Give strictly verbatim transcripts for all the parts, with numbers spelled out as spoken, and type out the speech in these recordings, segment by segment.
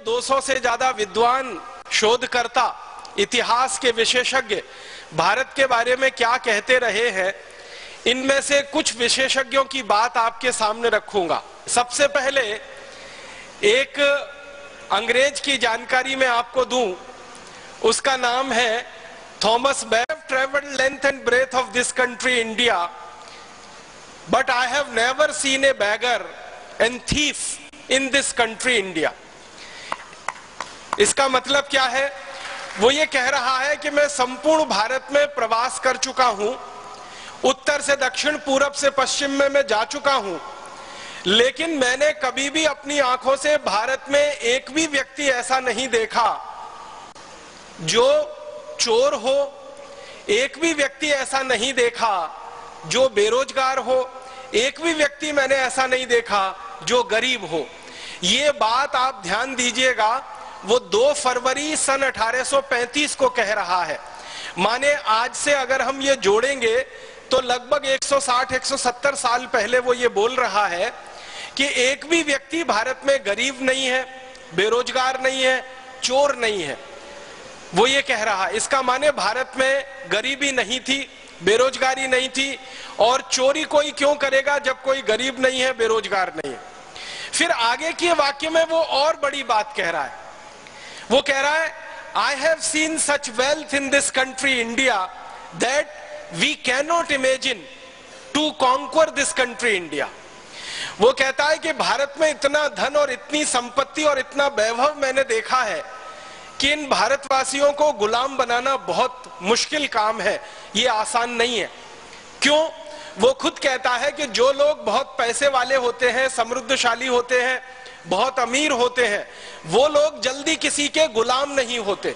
दो सौ से ज्यादा विद्वान, शोधकर्ता, इतिहास के विशेषज्ञ भारत के बारे में क्या कहते रहे हैं, इनमें से कुछ विशेषज्ञों की बात आपके सामने रखूंगा। सबसे पहले एक अंग्रेज की जानकारी मैं आपको दूं, उसका नाम है Thomas Bev. Travelled length and breadth of this country India, but I have never seen a beggar and thief in this country India. इसका मतलब क्या है? वो ये कह रहा है कि मैं संपूर्ण भारत में प्रवास कर चुका हूं, उत्तर से दक्षिण, पूरब से पश्चिम में मैं जा चुका हूं, लेकिन मैंने कभी भी अपनी आंखों से भारत में एक भी व्यक्ति ऐसा नहीं देखा जो चोर हो, एक भी व्यक्ति ऐसा नहीं देखा जो बेरोजगार हो, एक भी व्यक्ति मैंने ऐसा नहीं देखा जो गरीब हो। ये बात आप ध्यान दीजिएगा, वो दो फरवरी सन अठारह सौ पैंतीस को कह रहा है। माने आज से अगर हम ये जोड़ेंगे तो लगभग एक सौ साठ एक सौ सत्तर साल पहले वो ये बोल रहा है कि एक भी व्यक्ति भारत में गरीब नहीं है, बेरोजगार नहीं है, चोर नहीं है। वो ये कह रहा है, इसका माने भारत में गरीबी नहीं थी, बेरोजगारी नहीं थी, और चोरी कोई क्यों करेगा जब कोई गरीब नहीं है, बेरोजगार नहीं है। फिर आगे के वाक्य में वो और बड़ी बात कह रहा है। वो कह रहा है, I have seen such wealth in this country India that we can not imagine to conquer this country India. वो कहता है कि भारत में इतना धन और इतनी संपत्ति और इतना वैभव मैंने देखा है कि इन भारतवासियों को गुलाम बनाना बहुत मुश्किल काम है, ये आसान नहीं है। क्यों? वो खुद कहता है कि जो लोग बहुत पैसे वाले होते हैं, समृद्धशाली होते हैं, बहुत अमीर होते हैं, वो लोग जल्दी किसी के गुलाम नहीं होते।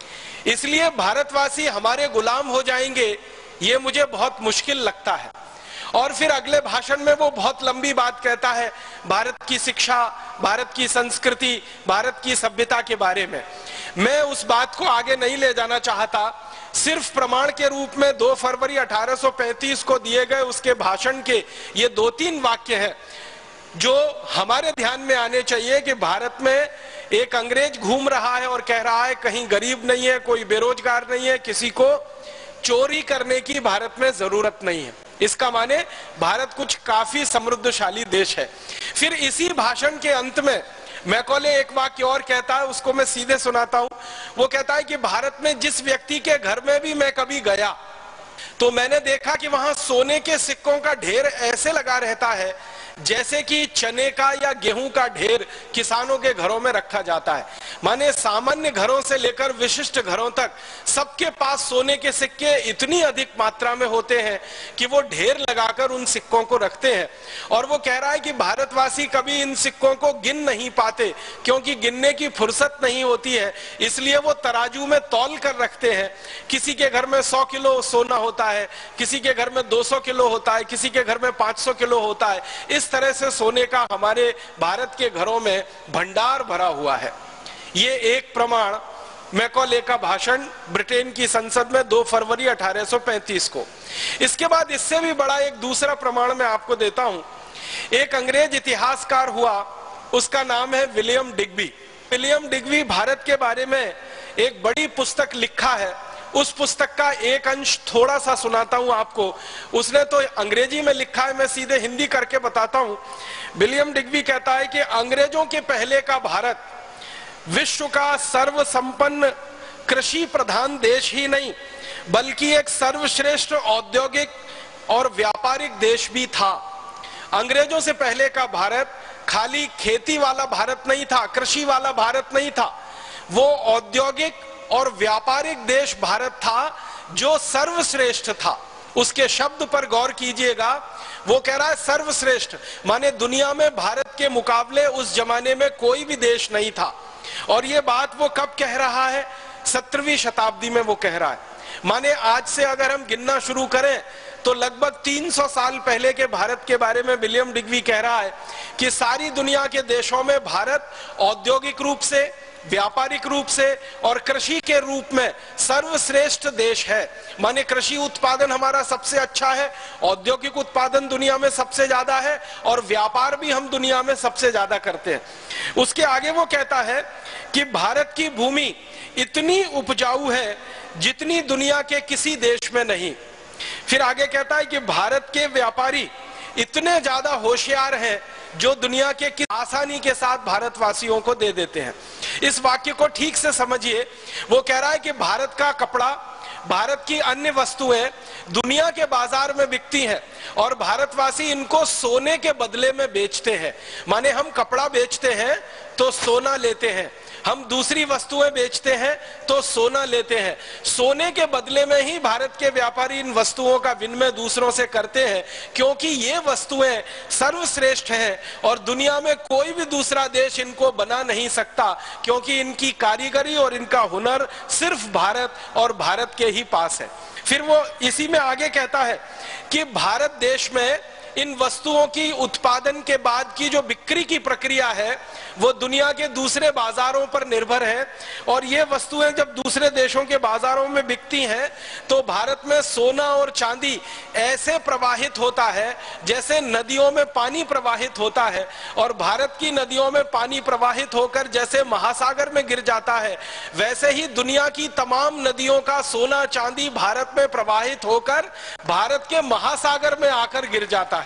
इसलिए भारतवासी हमारे गुलाम हो जाएंगे, ये मुझे बहुत मुश्किल लगता है। और फिर अगले भाषण में वो बहुत लंबी बात कहता है भारत की शिक्षा, भारत की संस्कृति, भारत की सभ्यता के बारे में। मैं उस बात को आगे नहीं ले जाना चाहता, सिर्फ प्रमाण के रूप में दो फरवरी अठारह सौ पैंतीस को दिए गए उसके भाषण के ये दो तीन वाक्य हैं जो हमारे ध्यान में आने चाहिए कि भारत में एक अंग्रेज घूम रहा है और कह रहा है कहीं गरीब नहीं है, कोई बेरोजगार नहीं है, किसी को चोरी करने की भारत में जरूरत नहीं है। इसका माने भारत कुछ काफी समृद्धशाली देश है। फिर इसी भाषण के अंत में मैकॉले एक वाक्य और कहता है, उसको मैं सीधे सुनाता हूं। वो कहता है कि भारत में जिस व्यक्ति के घर में भी मैं कभी गया तो मैंने देखा कि वहां सोने के सिक्कों का ढेर ऐसे लगा रहता है जैसे कि चने का या गेहूं का ढेर किसानों के घरों में रखा जाता है। माने सामान्य घरों से लेकर विशिष्ट घरों तक सबके पास सोने के सिक्के इतनी अधिक मात्रा में होते हैं कि वो ढेर लगाकर उन सिक्कों को रखते हैं। और वो कह रहा है कि भारतवासी कभी इन सिक्कों को गिन नहीं पाते क्योंकि गिनने की फुर्सत नहीं होती है, इसलिए वो तराजू में तौल कर रखते हैं। किसी के घर में सौ किलो सोना होता है, किसी के घर में दो सौ किलो होता है, किसी के घर में पांच सौ किलो होता है। इस इस तरह से सोने का हमारे भारत के घरों में भंडार भरा हुआ है। ये एक प्रमाण मैकॉले का भाषण ब्रिटेन की संसद में दो फरवरी अठारह सौ पैंतीस को। इसके बाद इससे भी बड़ा एक दूसरा प्रमाण मैं आपको देता हूं। एक अंग्रेज इतिहासकार हुआ, उसका नाम है William Digby. William Digby Bharat के बारे में एक बड़ी पुस्तक लिखा है। उस पुस्तक का एक अंश थोड़ा सा सुनाता हूं आपको। उसने तो अंग्रेजी में लिखा है, मैं सीधे हिंदी करके बताता हूं। विलियम डिग्बी कहता है कि अंग्रेजों के पहले का भारत विश्व का सर्वसंपन्न कृषि प्रधान देश ही नहीं बल्कि एक सर्वश्रेष्ठ औद्योगिक और व्यापारिक देश भी था। अंग्रेजों से पहले का भारत खाली खेती वाला भारत नहीं था, कृषि वाला भारत नहीं था, वो औद्योगिक और व्यापारिक देश भारत था जो सर्वश्रेष्ठ था। उसके शब्द पर गौर कीजिएगा, वो कह रहा है सर्वश्रेष्ठ, माने दुनिया में भारत के मुकाबले उस जमाने में कोई भी देश नहीं था। और ये बात वो कब कह रहा है? सत्रहवीं शताब्दी में वो कह रहा है। माने आज से अगर हम गिनना शुरू करें तो लगभग तीन सौ साल पहले के भारत के बारे में विलियम डिग्बी कह रहा है कि सारी दुनिया के देशों में भारत औद्योगिक रूप से, व्यापारिक रूप से और कृषि के रूप में सर्वश्रेष्ठ देश है। माने कृषि उत्पादन हमारा सबसे अच्छा है, औद्योगिक उत्पादन दुनिया में सबसे ज्यादा है और व्यापार भी हम दुनिया में सबसे ज्यादा करते हैं। उसके आगे वो कहता है कि भारत की भूमि इतनी उपजाऊ है जितनी दुनिया के किसी देश में नहीं। फिर आगे कहता है कि भारत के व्यापारी इतने ज्यादा होशियार हैं जो दुनिया के किस आसानी के साथ भारतवासियों को दे देते हैं। इस वाक्य को ठीक से समझिए। वो कह रहा है कि भारत का कपड़ा, भारत की अन्य वस्तुएं दुनिया के बाजार में बिकती हैं और भारतवासी इनको सोने के बदले में बेचते हैं। माने हम कपड़ा बेचते हैं तो सोना लेते हैं, हम दूसरी वस्तुएं बेचते हैं तो सोना लेते हैं। सोने के बदले में ही भारत के व्यापारी इन वस्तुओं का विनिमय दूसरों से करते हैं, क्योंकि ये वस्तुएं सर्वश्रेष्ठ हैं और दुनिया में कोई भी दूसरा देश इनको बना नहीं सकता, क्योंकि इनकी कारीगरी और इनका हुनर सिर्फ भारत और भारत के ही पास है। फिर वो इसी में आगे कहता है कि भारत देश में इन वस्तुओं की उत्पादन के बाद की जो बिक्री की प्रक्रिया है वो दुनिया के दूसरे बाजारों पर निर्भर है, और ये वस्तुएं जब दूसरे देशों के बाजारों में बिकती हैं तो भारत में सोना और चांदी ऐसे प्रवाहित होता है जैसे नदियों में पानी प्रवाहित होता है, और भारत की नदियों में पानी प्रवाहित होकर जैसे महासागर में गिर जाता है, वैसे ही दुनिया की तमाम नदियों का सोना चांदी भारत में प्रवाहित होकर भारत के महासागर में आकर गिर जाता है।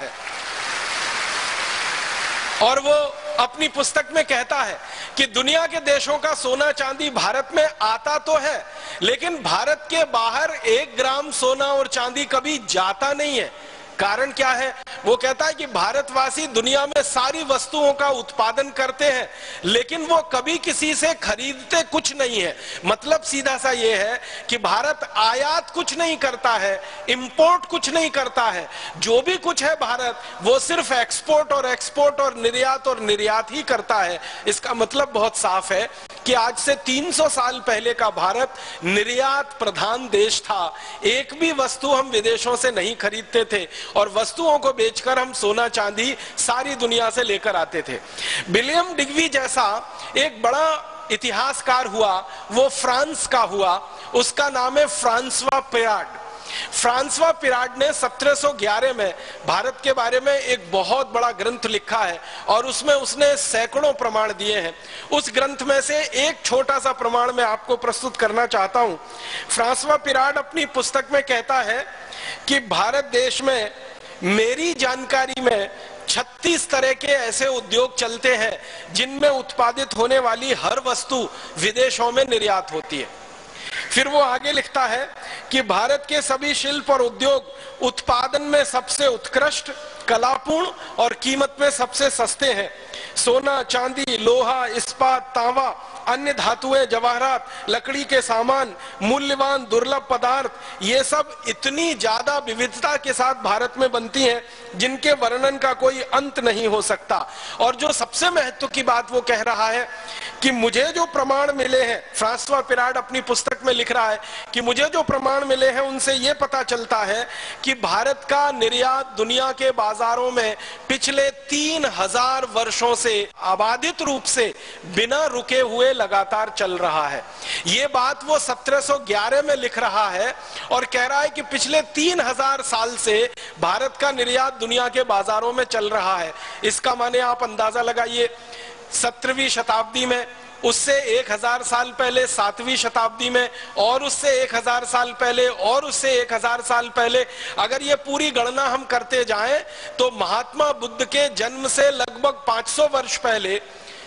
और वो अपनी पुस्तक में कहता है कि दुनिया के देशों का सोना चांदी भारत में आता तो है, लेकिन भारत के बाहर एक ग्राम सोना और चांदी कभी जाता नहीं है। कारण क्या है? वो कहता है कि भारतवासी दुनिया में सारी वस्तुओं का उत्पादन करते हैं, लेकिन वो कभी किसी से खरीदते कुछ नहीं है। मतलब सीधा सा ये है कि भारत आयात कुछ नहीं करता है, इंपोर्ट कुछ नहीं करता है। जो भी कुछ है भारत वो सिर्फ एक्सपोर्ट और एक्सपोर्ट और निर्यात और निर्यात ही करता है। इसका मतलब बहुत साफ है कि आज से तीन सौ साल पहले का भारत निर्यात प्रधान देश था। एक भी वस्तु हम विदेशों से नहीं खरीदते थे और वस्तुओं को बेचकर हम सोना चांदी सारी दुनिया से लेकर आते थे। विलियम डिग्वी जैसा एक बड़ा इतिहासकार हुआ, वो फ्रांस का हुआ, उसका नाम है फ्रांसवा पिराड। फ्रांसवा पिराड ने सत्रह सौ ग्यारह में भारत के बारे में एक बहुत बड़ा ग्रंथ लिखा है और उसमें उसने सैकड़ों प्रमाण दिए हैं। उस ग्रंथ में से एक छोटा सा प्रमाण मैं आपको प्रस्तुत करना चाहता हूं। फ्रांसवा पिराड अपनी पुस्तक में कहता है कि भारत देश में मेरी जानकारी में छत्तीस तरह के ऐसे उद्योग चलते हैं जिनमें उत्पादित होने वाली हर वस्तु विदेशों में निर्यात होती है। फिर वो आगे लिखता है कि भारत के सभी शिल्प और उद्योग उत्पादन में सबसे उत्कृष्ट, कलापूर्ण और कीमत में सबसे सस्ते हैं। सोना, चांदी, लोहा, इस्पात, तांबा, अन्य धातुएं, जवाहरात, लकड़ी के सामान, मूल्यवान दुर्लभ पदार्थ, ये सब इतनी ज्यादा विविधता के साथ भारत में बनती हैं जिनके वर्णन का कोई अंत नहीं हो सकता। और जो सबसे महत्व की बात वो कह रहा है कि मुझे जो प्रमाण मिले हैं, फ्रांसवा पिराड अपनी पुस्तक में लिख रहा है कि मुझे जो प्रमाण मिले हैं उनसे ये पता चलता है कि भारत का निर्यात दुनिया के बाजारों में पिछले तीन हजार वर्षों से अबाधित रूप से बिना रुके हुए लगातार चल रहा है। ये बात वो सत्रह सौ ग्यारह में लिख रहा है और कह रहा है कि पिछले तीन हजार साल से भारत का निर्यात दुनिया के बाजारों में चल रहा है। इसका माने आप अंदाजा लगाइए, सत्रहवीं शताब्दी में, उससे एक हजार साल पहले सातवीं शताब्दी में, और उससे एक हजार साल पहले, और उससे एक हजार साल पहले, अगर ये पूरी गणना हम करते जाएं तो महात्मा बुद्ध के जन्म से लगभग पाँच सौ वर्ष पहले,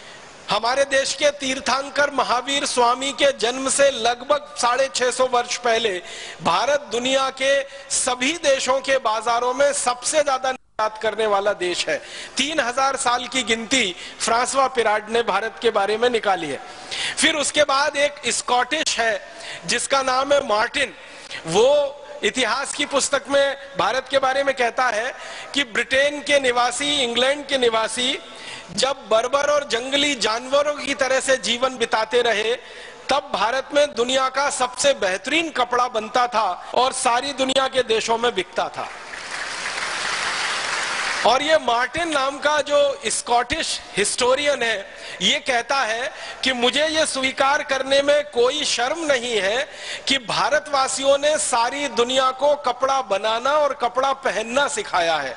हमारे देश के तीर्थंकर महावीर स्वामी के जन्म से लगभग साढ़े छह सौ वर्ष पहले भारत दुनिया के सभी देशों के बाजारों में सबसे ज्यादा निर्यात करने वाला देश है। तीन हजार साल की गिनती फ्रांसवा पिराड ने भारत के बारे में निकाली है। फिर उसके बाद एक स्कॉटिश है जिसका नाम है मार्टिन। वो इतिहास की पुस्तक में भारत के बारे में कहता है कि ब्रिटेन के निवासी, इंग्लैंड के निवासी जब बर्बर और जंगली जानवरों की तरह से जीवन बिताते रहे, तब भारत में दुनिया का सबसे बेहतरीन कपड़ा बनता था और सारी दुनिया के देशों में बिकता था। और ये मार्टिन नाम का जो स्कॉटिश हिस्टोरियन है, ये कहता है कि मुझे ये स्वीकार करने में कोई शर्म नहीं है कि भारतवासियों ने सारी दुनिया को कपड़ा बनाना और कपड़ा पहनना सिखाया है।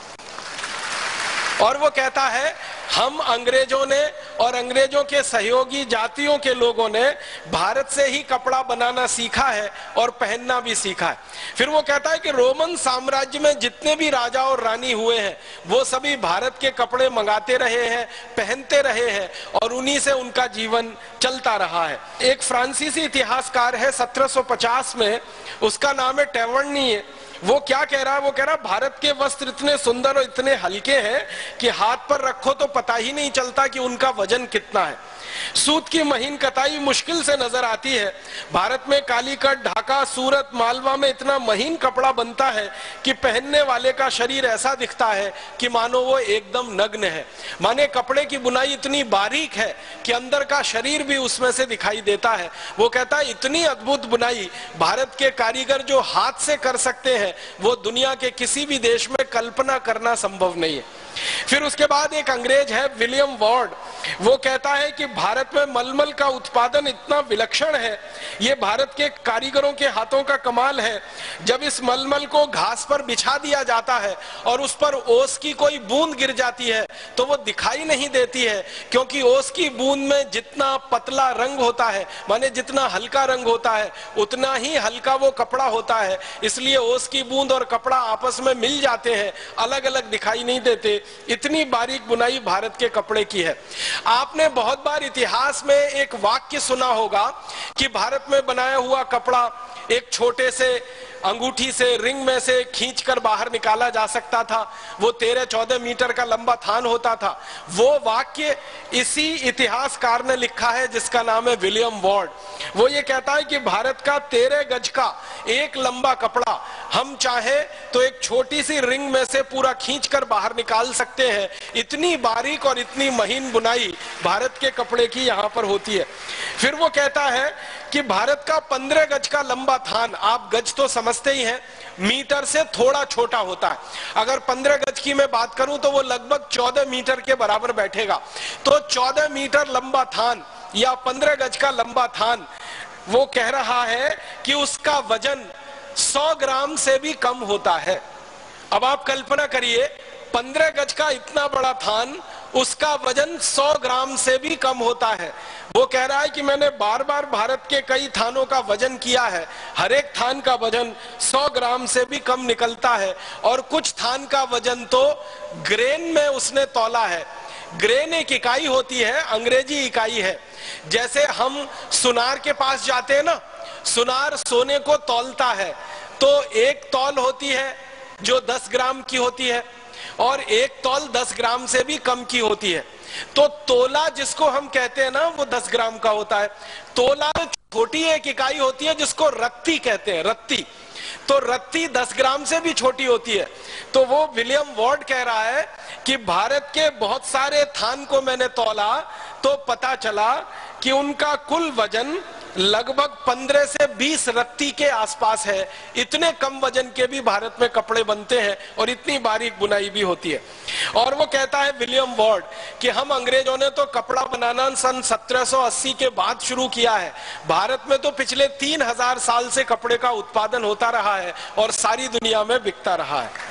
और वो कहता है हम अंग्रेजों ने और अंग्रेजों के सहयोगी जातियों के लोगों ने भारत से ही कपड़ा बनाना सीखा है और पहनना भी सीखा है। फिर वो कहता है कि रोमन साम्राज्य में जितने भी राजा और रानी हुए हैं वो सभी भारत के कपड़े मंगाते रहे हैं, पहनते रहे हैं और उन्हीं से उनका जीवन चलता रहा है। एक फ्रांसीसी इतिहासकार है सत्रह सौ पचास में, उसका नाम है टेवर्नी। वो क्या कह रहा है? वो कह रहा है भारत के वस्त्र इतने सुंदर और इतने हल्के हैं कि हाथ पर रखो तो पता ही नहीं चलता कि उनका वजन कितना है। सूत की महीन कताई मुश्किल से नजर आती है। भारत में कालीकट, ढाका, सूरत, मालवा में इतना महीन कपड़ा बनता है कि पहनने वाले का शरीर ऐसा दिखता है कि मानो वो एकदम नग्न है। माने कपड़े की बुनाई इतनी बारीक है कि अंदर का शरीर भी उसमें से दिखाई देता है। वो कहता है इतनी अद्भुत बुनाई भारत के कारीगर जो हाथ से कर सकते हैं वो दुनिया के किसी भी देश में कल्पना करना संभव नहीं है। फिर उसके बाद एक अंग्रेज है विलियम वॉर्ड, वो कहता है कि भारत में मलमल का उत्पादन इतना विलक्षण है, ये भारत के कारीगरों के हाथों का कमाल है। जब इस मलमल को घास पर बिछा दिया जाता है और उस पर ओस की कोई बूंद गिर जाती है तो वो दिखाई नहीं देती है, क्योंकि ओस की बूंद में जितना पतला रंग होता है, माने जितना हल्का रंग होता है उतना ही हल्का वो कपड़ा होता है। इसलिए ओस की बूंद और कपड़ा आपस में मिल जाते हैं, अलग अलग दिखाई नहीं देते। इतनी बारीक बुनाई भारत के कपड़े की है। आपने बहुत बार इतिहास में एक वाक्य सुना होगा कि भारत में बनाया हुआ कपड़ा एक छोटे से अंगूठी से, रिंग में से खींचकर बाहर निकाला जा सकता था, वो तेरह चौदह मीटर का लंबा थान होता था। वो वाक्य इसी इतिहासकार ने लिखा है जिसका नाम है विलियम वॉर्ड। वो ये कहता है कि भारत का तेरह गज का एक लंबा कपड़ा हम चाहे तो एक छोटी सी रिंग में से पूरा खींचकर बाहर निकाल सकते हैं। इतनी बारीक और इतनी महीन बुनाई भारत के कपड़े की यहाँ पर होती है। फिर वो कहता है कि भारत का पंद्रह गज का लंबा थान, आप गज तो समझते ही हैं, मीटर से थोड़ा छोटा होता है। अगर पंद्रह गज की मैं बात करूं तो वो लगभग चौदह मीटर के बराबर बैठेगा। तो चौदह मीटर लंबा थान या पंद्रह गज का लंबा थान, वो कह रहा है कि उसका वजन सौ ग्राम से भी कम होता है। अब आप कल्पना करिए, पंद्रह गज का इतना बड़ा थान, उसका वजन सौ ग्राम से भी कम होता है। वो कह रहा है कि मैंने बार बार भारत के कई थानों का वजन किया है, हर एक थान का वजन सौ ग्राम से भी कम निकलता है। और कुछ थान का वजन तो ग्रेन में उसने तौला है। ग्रेन एक इकाई होती है, अंग्रेजी इकाई है। जैसे हम सुनार के पास जाते हैं ना, सुनार सोने को तौलता है, तो एक तौल होती है जो दस ग्राम की होती है और एक तौल दस ग्राम से भी कम की होती है। तो तोला जिसको हम कहते हैं ना, वो दस ग्राम का होता है। तोला छोटी एक इकाई होती है जिसको रत्ती कहते हैं, रत्ती। तो रत्ती दस ग्राम से भी छोटी होती है। तो वो विलियम वॉर्ड कह रहा है कि भारत के बहुत सारे थान को मैंने तौला तो पता चला कि उनका कुल वजन लगभग पंद्रह से बीस रत्ती के आसपास है। इतने कम वजन के भी भारत में कपड़े बनते हैं और इतनी बारीक बुनाई भी होती है। और वो कहता है विलियम वॉर्ड कि हम अंग्रेजों ने तो कपड़ा बनाना सन सत्रह सौ अस्सी के बाद शुरू किया है, भारत में तो पिछले तीन हजार साल से कपड़े का उत्पादन होता रहा है और सारी दुनिया में बिकता रहा है।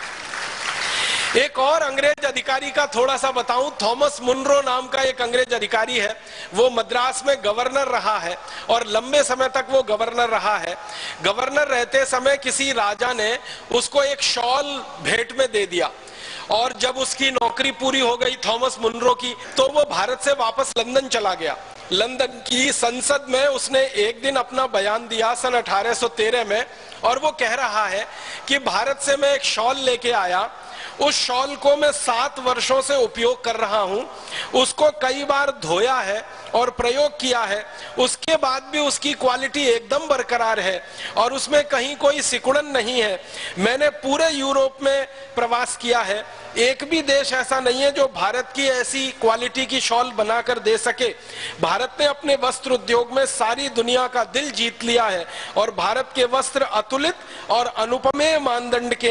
एक और अंग्रेज अधिकारी का थोड़ा सा बताऊं, थॉमस मुनरो नाम का एक अंग्रेज अधिकारी है। वो मद्रास में गवर्नर रहा है और लंबे समय तक वो गवर्नर रहा है। गवर्नर रहते समय किसी राजा ने उसको एक शॉल भेंट में दे दिया और जब उसकी नौकरी पूरी हो गई थॉमस मुनरो की, तो वो भारत से वापस लंदन चला गया। लंदन की संसद में उसने एक दिन अपना बयान दिया सन अठारह सौ तेरह में, और वो कह रहा है कि भारत से मैं एक शॉल लेके आया, उस शॉल को मैं सात वर्षों से उपयोग कर रहा हूं, उसको कई बार धोया है और प्रयोग किया है, उसके बाद भी उसकी क्वालिटी एकदम बरकरार है और उसमें कहीं कोई सिकुड़न नहीं है। मैंने पूरे यूरोप में प्रवास किया है, एक भी देश ऐसा नहीं है जो भारत की ऐसी क्वालिटी की शॉल बनाकर दे सके। भारत ने अपने वस्त्र उद्योग में सारी दुनिया का दिल जीत लिया है और भारत के वस्त्र अतुलित और अनुपमेय मानदंड के हैं।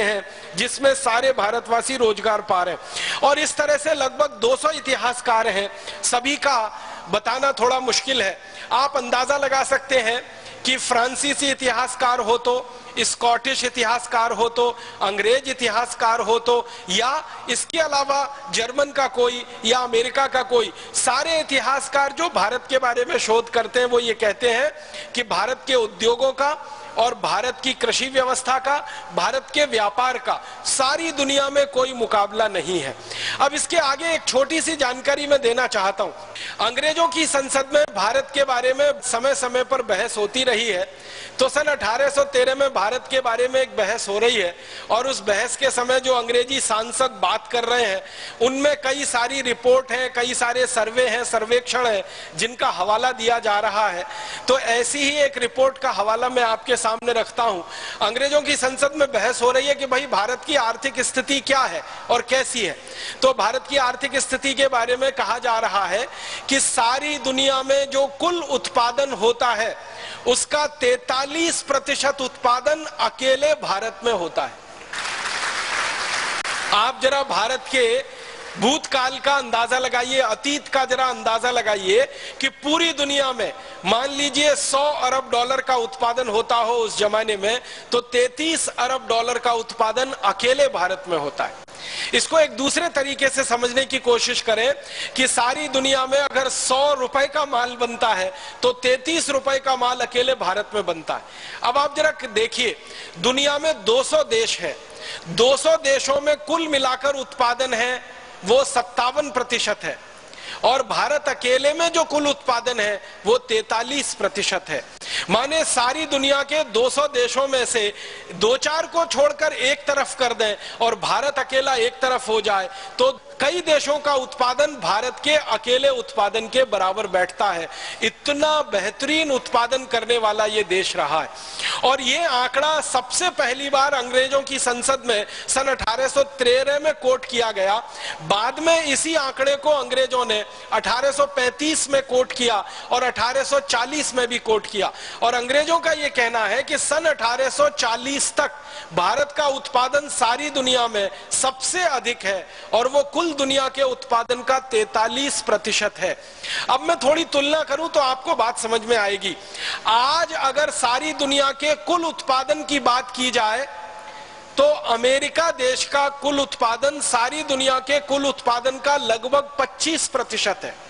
जिसमें सारे भारतवासी रोजगार पा रहे हैं। और इस तरह से लगभग दो सौ इतिहासकार हैं, सभी का बताना थोड़ा मुश्किल है। आप अंदाजा लगा सकते हैं कि फ्रांसीसी इतिहासकार हो तो, स्कॉटिश इतिहासकार हो तो, अंग्रेज इतिहासकार हो तो, या इसके अलावा जर्मन का कोई या अमेरिका का कोई, सारे इतिहासकार जो भारत के बारे में शोध करते हैं वो ये कहते हैं कि भारत के उद्योगों का और भारत की कृषि व्यवस्था का, भारत के व्यापार का सारी दुनिया में कोई मुकाबला नहीं है। अब इसके आगे एक छोटी सी जानकारी मैं देना चाहता हूं। अंग्रेजों की संसद में भारत के बारे में समय समय पर बहस होती रही है। तो सन अठारह सौ तेरह में भारत के बारे में एक बहस हो रही है और उस बहस के समय जो अंग्रेजी सांसद बात कर रहे हैं उनमें कई सारी रिपोर्ट है, कई सारे सर्वे हैं, सर्वेक्षण है जिनका हवाला दिया जा रहा है। तो ऐसी ही एक रिपोर्ट का हवाला मैं आपके सामने रखता हूं। अंग्रेजों की संसद में बहस हो रही है कि भाई भारत की आर्थिक स्थिति क्या है और कैसी है। तो भारत की आर्थिक स्थिति के बारे में कहा जा रहा है कि सारी दुनिया में जो कुल उत्पादन होता है उसका तैंतालीस प्रतिशत उत्पादन अकेले भारत में होता है। आप जरा भारत के भूतकाल का अंदाजा लगाइए, अतीत का जरा अंदाजा लगाइए कि पूरी दुनिया में मान लीजिए सौ अरब डॉलर का उत्पादन होता हो उस जमाने में, तो तैंतीस अरब डॉलर का उत्पादन अकेले भारत में होता है। इसको एक दूसरे तरीके से समझने की कोशिश करें कि सारी दुनिया में अगर सौ रुपए का माल बनता है तो तैंतीस रुपए का माल अकेले भारत में बनता है। अब आप जरा देखिए, दुनिया में दो सौ देश हैं, दो सौ देशों में कुल मिलाकर उत्पादन है वो सत्तावन प्रतिशत है और भारत अकेले में जो कुल उत्पादन है वो तैंतालीस प्रतिशत है। माने सारी दुनिया के दो सौ देशों में से दो चार को छोड़कर एक तरफ कर दें और भारत अकेला एक तरफ हो जाए तो कई देशों का उत्पादन भारत के अकेले उत्पादन के बराबर बैठता है। इतना बेहतरीन उत्पादन करने वाला ये देश रहा है। और ये आंकड़ा सबसे पहली बार अंग्रेजों की संसद में सन अठारह सौ तेरह में कोट किया गया। बाद में इसी आंकड़े को अंग्रेजों ने अठारह सौ पैंतीस में कोट किया और अठारह सौ चालीस में भी कोट किया। और अंग्रेजों का यह कहना है कि सन अठारह सौ चालीस तक भारत का उत्पादन सारी दुनिया में सबसे अधिक है और वो कुल दुनिया के उत्पादन का तैंतालीस प्रतिशत है। अब मैं थोड़ी तुलना करूं तो आपको बात समझ में आएगी। आज अगर सारी दुनिया के कुल उत्पादन की बात की जाए तो अमेरिका देश का कुल उत्पादन सारी दुनिया के कुल उत्पादन का लगभग पच्चीस प्रतिशत है।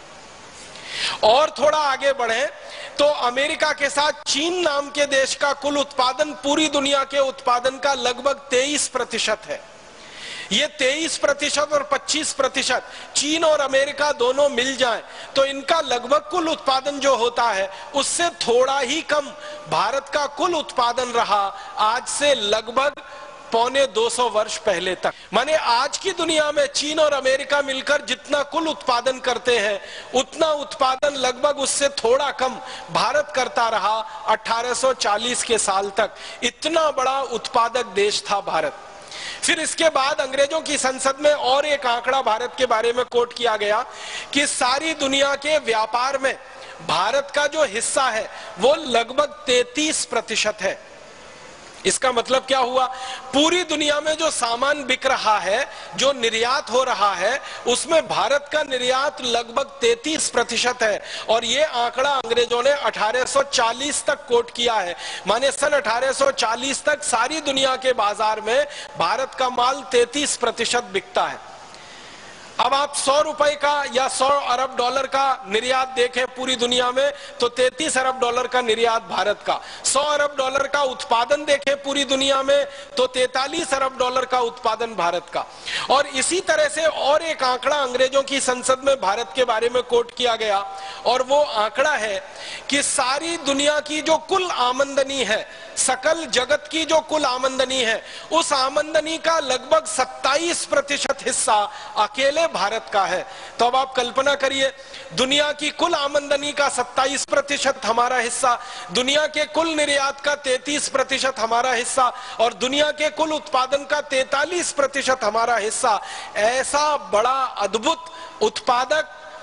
और थोड़ा आगे बढ़े तो अमेरिका के साथ चीन नाम के देश का कुल उत्पादन पूरी दुनिया के उत्पादन का लगभग तेईस प्रतिशत है। ये तेईस प्रतिशत और पच्चीस प्रतिशत चीन और अमेरिका दोनों मिल जाएं तो इनका लगभग कुल उत्पादन जो होता है उससे थोड़ा ही कम भारत का कुल उत्पादन रहा आज से लगभग पौने दो सौ वर्ष पहले तक। माने आज की दुनिया में चीन और अमेरिका मिलकर जितना कुल उत्पादन करते हैं उतना उत्पादन लगभग उससे थोड़ा कम भारत करता रहा अठारह सौ चालीस के साल तक। इतना बड़ा उत्पादक देश था भारत। फिर इसके बाद अंग्रेजों की संसद में और एक आंकड़ा भारत के बारे में कोट किया गया कि सारी दुनिया के व्यापार में भारत का जो हिस्सा है वो लगभग तैंतीस प्रतिशत है। इसका मतलब क्या हुआ, पूरी दुनिया में जो सामान बिक रहा है, जो निर्यात हो रहा है, उसमें भारत का निर्यात लगभग तैंतीस प्रतिशत है। और ये आंकड़ा अंग्रेजों ने अठारह सौ चालीस तक कोट किया है। माने सन अठारह सौ चालीस तक सारी दुनिया के बाजार में भारत का माल तैंतीस प्रतिशत बिकता है। अब आप सौ रुपए का या सौ अरब डॉलर का निर्यात देखें पूरी दुनिया में तो तैंतीस अरब डॉलर का निर्यात भारत का, सौ अरब डॉलर का उत्पादन देखें पूरी दुनिया में तो तैंतालीस अरब डॉलर का उत्पादन भारत का। और इसी तरह से और एक आंकड़ा अंग्रेजों की संसद में भारत के बारे में कोट किया गया और वो आंकड़ा है कि सारी दुनिया की जो कुल आमदनी है, सकल जगत की जो कुल आमदनी है, उस आमदनी का लगभग सत्ताईस प्रतिशत हिस्सा अकेले भारत का है। तो अब आप कल्पना करिए, दुनिया की कुल आमदनी का सत्ताईस प्रतिशत हमारा हिस्सा, दुनिया के कुल निर्यात का तैंतीस प्रतिशत हमारा हिस्सा और दुनिया के कुल उत्पादन का तैंतालीस प्रतिशत हमारा हिस्सा। ऐसा बड़ा अद्भुत उत्पादक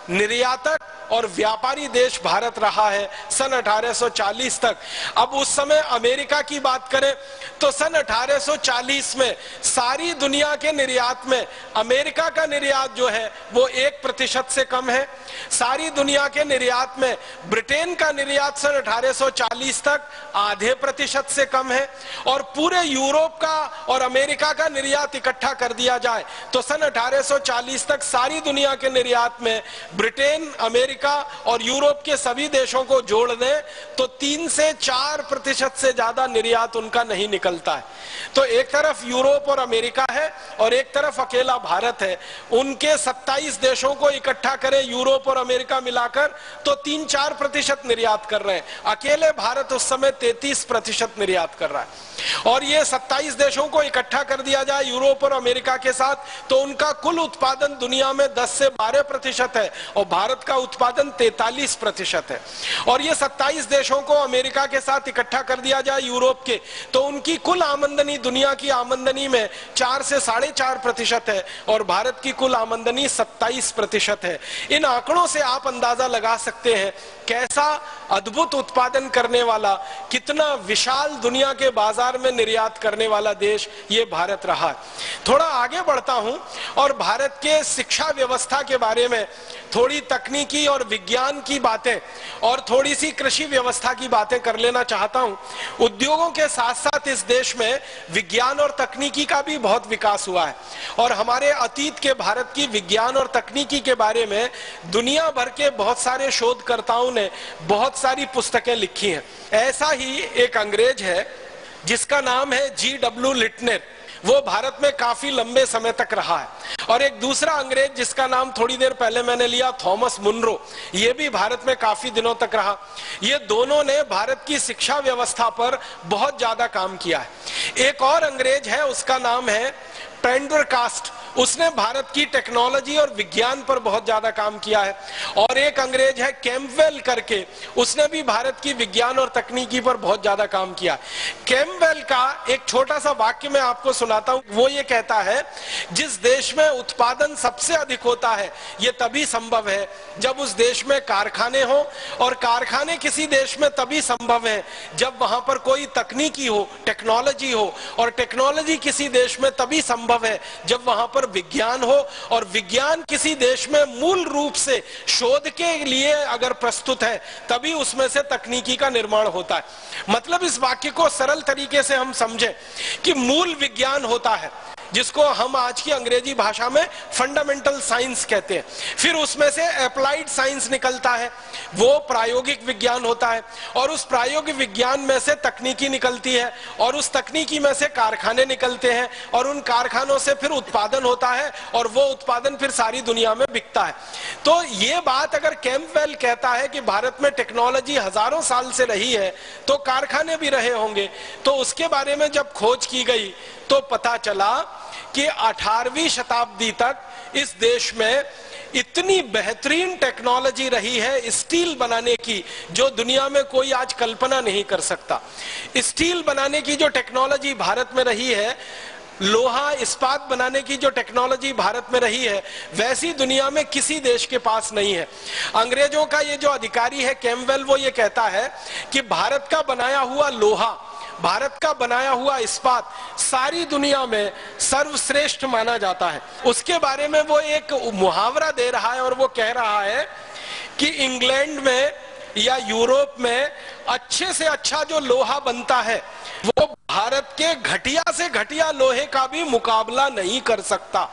निर्यातक और व्यापारी देश भारत रहा है सन अठारह सौ चालीस तक। अब उस समय अमेरिका की बात करें तो सन अठारह सौ चालीस में सारी दुनिया के निर्यात में अमेरिका का निर्यात जो है वो एक प्रतिशत से कम है। सारी दुनिया के निर्यात में ब्रिटेन का निर्यात सन अठारह सौ चालीस तक आधे प्रतिशत से कम है। और पूरे यूरोप का और अमेरिका का निर्यात इकट्ठा कर दिया जाए तो सन अठारह सौ चालीस तक सारी दुनिया के निर्यात में ब्रिटेन, अमेरिका और यूरोप के सभी देशों को जोड़ दें तो तीन से चार प्रतिशत से ज्यादा निर्यात उनका नहीं निकलता है। तो एक तरफ यूरोप और अमेरिका है और एक तरफ अकेला भारत है। उनके सत्ताईस देशों को इकट्ठा करें यूरोप और अमेरिका मिलाकर तो तीन चार प्रतिशत निर्यात कर रहे हैं। अकेले भारत उस समय तैंतीस प्रतिशत निर्यात कर रहा है। और ये सत्ताईस देशों को इकट्ठा कर दिया जाए यूरोप और अमेरिका के साथ तो उनका कुल उत्पादन दुनिया में दस से बारह प्रतिशत है और भारत का उत्पादन तैंतालीस प्रतिशत है। और ये सत्ताईस देशों को अमेरिका के साथ इकट्ठा कर दिया जाए यूरोप के तो उनकी कुल आमदनी दुनिया की आमदनी में चार से साढ़े चार प्रतिशत है और भारत की कुल आमदनी सत्ताईस प्रतिशत है। इन आंकड़ों से आप अंदाजा लगा सकते हैं कैसा अद्भुत उत्पादन करने वाला, कितना विशाल दुनिया के बाजार में निर्यात करने वाला देश ये भारत रहा। थोड़ा आगे बढ़ता हूं और भारत के शिक्षा व्यवस्था के बारे में थोड़ी तकनीकी और विज्ञान की बातें और थोड़ी सी कृषि व्यवस्था की बातें कर लेना चाहता हूं। उद्योगों के साथ साथ इस देश में विज्ञान और तकनीकी का भी बहुत विकास हुआ है और हमारे अतीत के भारत की विज्ञान और तकनीकी के बारे में दुनिया भर के बहुत सारे शोधकर्ताओं ने बहुत सारी पुस्तकें लिखी हैं। ऐसा ही एक अंग्रेज है जिसका नाम है जी डब्ल्यू लिटनर, वो भारत में काफी लंबे समय तक रहा है। और एक दूसरा अंग्रेज जिसका नाम थोड़ी देर पहले मैंने लिया, थॉमस मुनरो, ये भी भारत में काफी दिनों तक रहा। ये दोनों ने भारत की शिक्षा व्यवस्था पर बहुत ज्यादा काम किया है। एक और अंग्रेज है, उसका नाम है पेंडरकास्ट, उसने भारत की टेक्नोलॉजी और विज्ञान पर बहुत ज्यादा काम किया है। और एक अंग्रेज है कैम्पबेल करके, उसने भी भारत की विज्ञान और तकनीकी पर बहुत ज्यादा काम किया। कैम्पबेल का एक छोटा सा वाक्य मैं आपको सुनाता हूं। वो ये कहता है, जिस देश में उत्पादन सबसे अधिक होता है ये तभी संभव है जब उस देश में कारखाने हो, और कारखाने किसी देश में तभी संभव है जब वहां पर कोई तकनीकी हो, टेक्नोलॉजी हो, और टेक्नोलॉजी किसी देश में तभी संभव है जब वहां पर विज्ञान हो, और विज्ञान किसी देश में मूल रूप से शोध के लिए अगर प्रस्तुत है तभी उसमें से तकनीकी का निर्माण होता है। मतलब इस वाक्य को सरल तरीके से हम समझें कि मूल विज्ञान होता है जिसको हम आज की अंग्रेजी भाषा में फंडामेंटल साइंस कहते हैं, फिर उसमें से अप्लाइड साइंस निकलता है, वो प्रायोगिक विज्ञान होता है, और उस प्रायोगिक विज्ञान में से तकनीकी निकलती है, और उस तकनीकी में से कारखाने निकलते हैं, और उन कारखानों से फिर उत्पादन होता है, और वो उत्पादन फिर सारी दुनिया में बिकता है। तो ये बात अगर कैम्पबेल कहता है कि भारत में टेक्नोलॉजी हजारों साल से रही है तो कारखाने भी रहे होंगे, तो उसके बारे में जब खोज की गई तो पता चला कि अठारहवीं शताब्दी तक इस देश में इतनी बेहतरीन टेक्नोलॉजी रही है स्टील बनाने की जो दुनिया में कोई आज कल्पना नहीं कर सकता। स्टील बनाने की जो टेक्नोलॉजी भारत में रही है, लोहा इस्पात बनाने की जो टेक्नोलॉजी भारत में रही है, वैसी दुनिया में किसी देश के पास नहीं है। अंग्रेजों का ये जो अधिकारी है कैम्पबेल, वो ये कहता है कि भारत का बनाया हुआ लोहा, भारत का बनाया हुआ इस्पात सारी दुनिया में सर्वश्रेष्ठ माना जाता है। उसके बारे में वो एक मुहावरा दे रहा है और वो कह रहा है कि इंग्लैंड में या यूरोप में अच्छे से अच्छा जो लोहा बनता है वो भारत के घटिया से घटिया लोहे का भी मुकाबला नहीं कर सकता।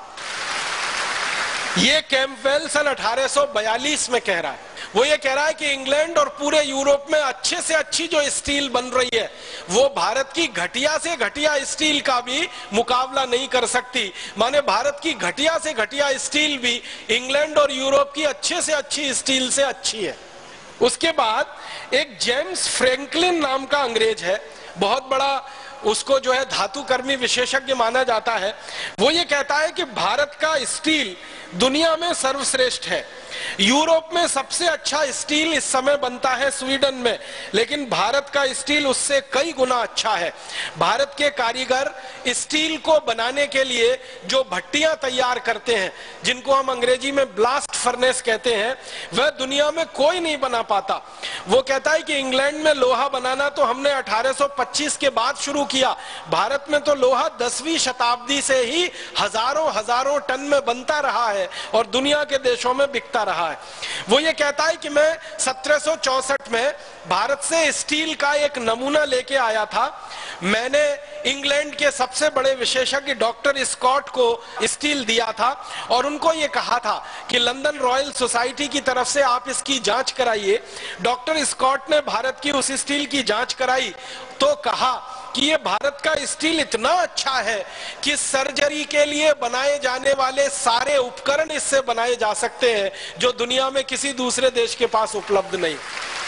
ये कैम्पबेल सन अठारह सौ बयालीस में कह रहा है। वो ये कह रहा है कि इंग्लैंड और पूरे यूरोप में अच्छे से अच्छी जो स्टील बन रही है वो भारत की घटिया से घटिया स्टील का भी मुकाबला नहीं कर सकती। माने भारत की घटिया से घटिया स्टील भी इंग्लैंड और यूरोप की अच्छे से अच्छी स्टील से अच्छी है। उसके बाद एक जेम्स फ्रैंकलिन नाम का अंग्रेज है, बहुत बड़ा उसको जो है धातुकर्मी विशेषज्ञ माना जाता है, वो ये कहता है कि भारत का स्टील दुनिया में सर्वश्रेष्ठ है। यूरोप में सबसे अच्छा स्टील इस समय बनता है स्वीडन में, लेकिन भारत का स्टील उससे कई गुना अच्छा है। भारत के कारीगर स्टील को बनाने के लिए जो भट्टियां तैयार करते हैं, जिनको हम अंग्रेजी में ब्लास्ट फर्नेस कहते हैं, वह दुनिया में कोई नहीं बना पाता। वो कहता है कि इंग्लैंड में लोहा बनाना तो हमने अठारह सौ पच्चीस के बाद शुरू किया, भारत में तो लोहा दसवीं शताब्दी से ही हजारों हजारों टन में बनता रहा है और दुनिया के देशों में बिकता रहा है। वो ये कहता है कि मैं सत्रह सौ चौसठ में भारत से स्टील का एक नमूना लेके आया था। मैंने इंग्लैंड के सबसे बड़े विशेषज्ञ डॉक्टर स्कॉट को स्टील दिया था और उनको ये कहा था कि लंदन रॉयल सोसाइटी की तरफ से आप इसकी जांच कराइए। डॉक्टर स्कॉट ने भारत की उस स्टील की जांच कराई तो कहा कि ये भारत का स्टील इतना अच्छा है कि सर्जरी के लिए बनाए जाने वाले सारे उपकरण इससे बनाए जा सकते हैं जो दुनिया में किसी दूसरे देश के पास उपलब्ध नहीं।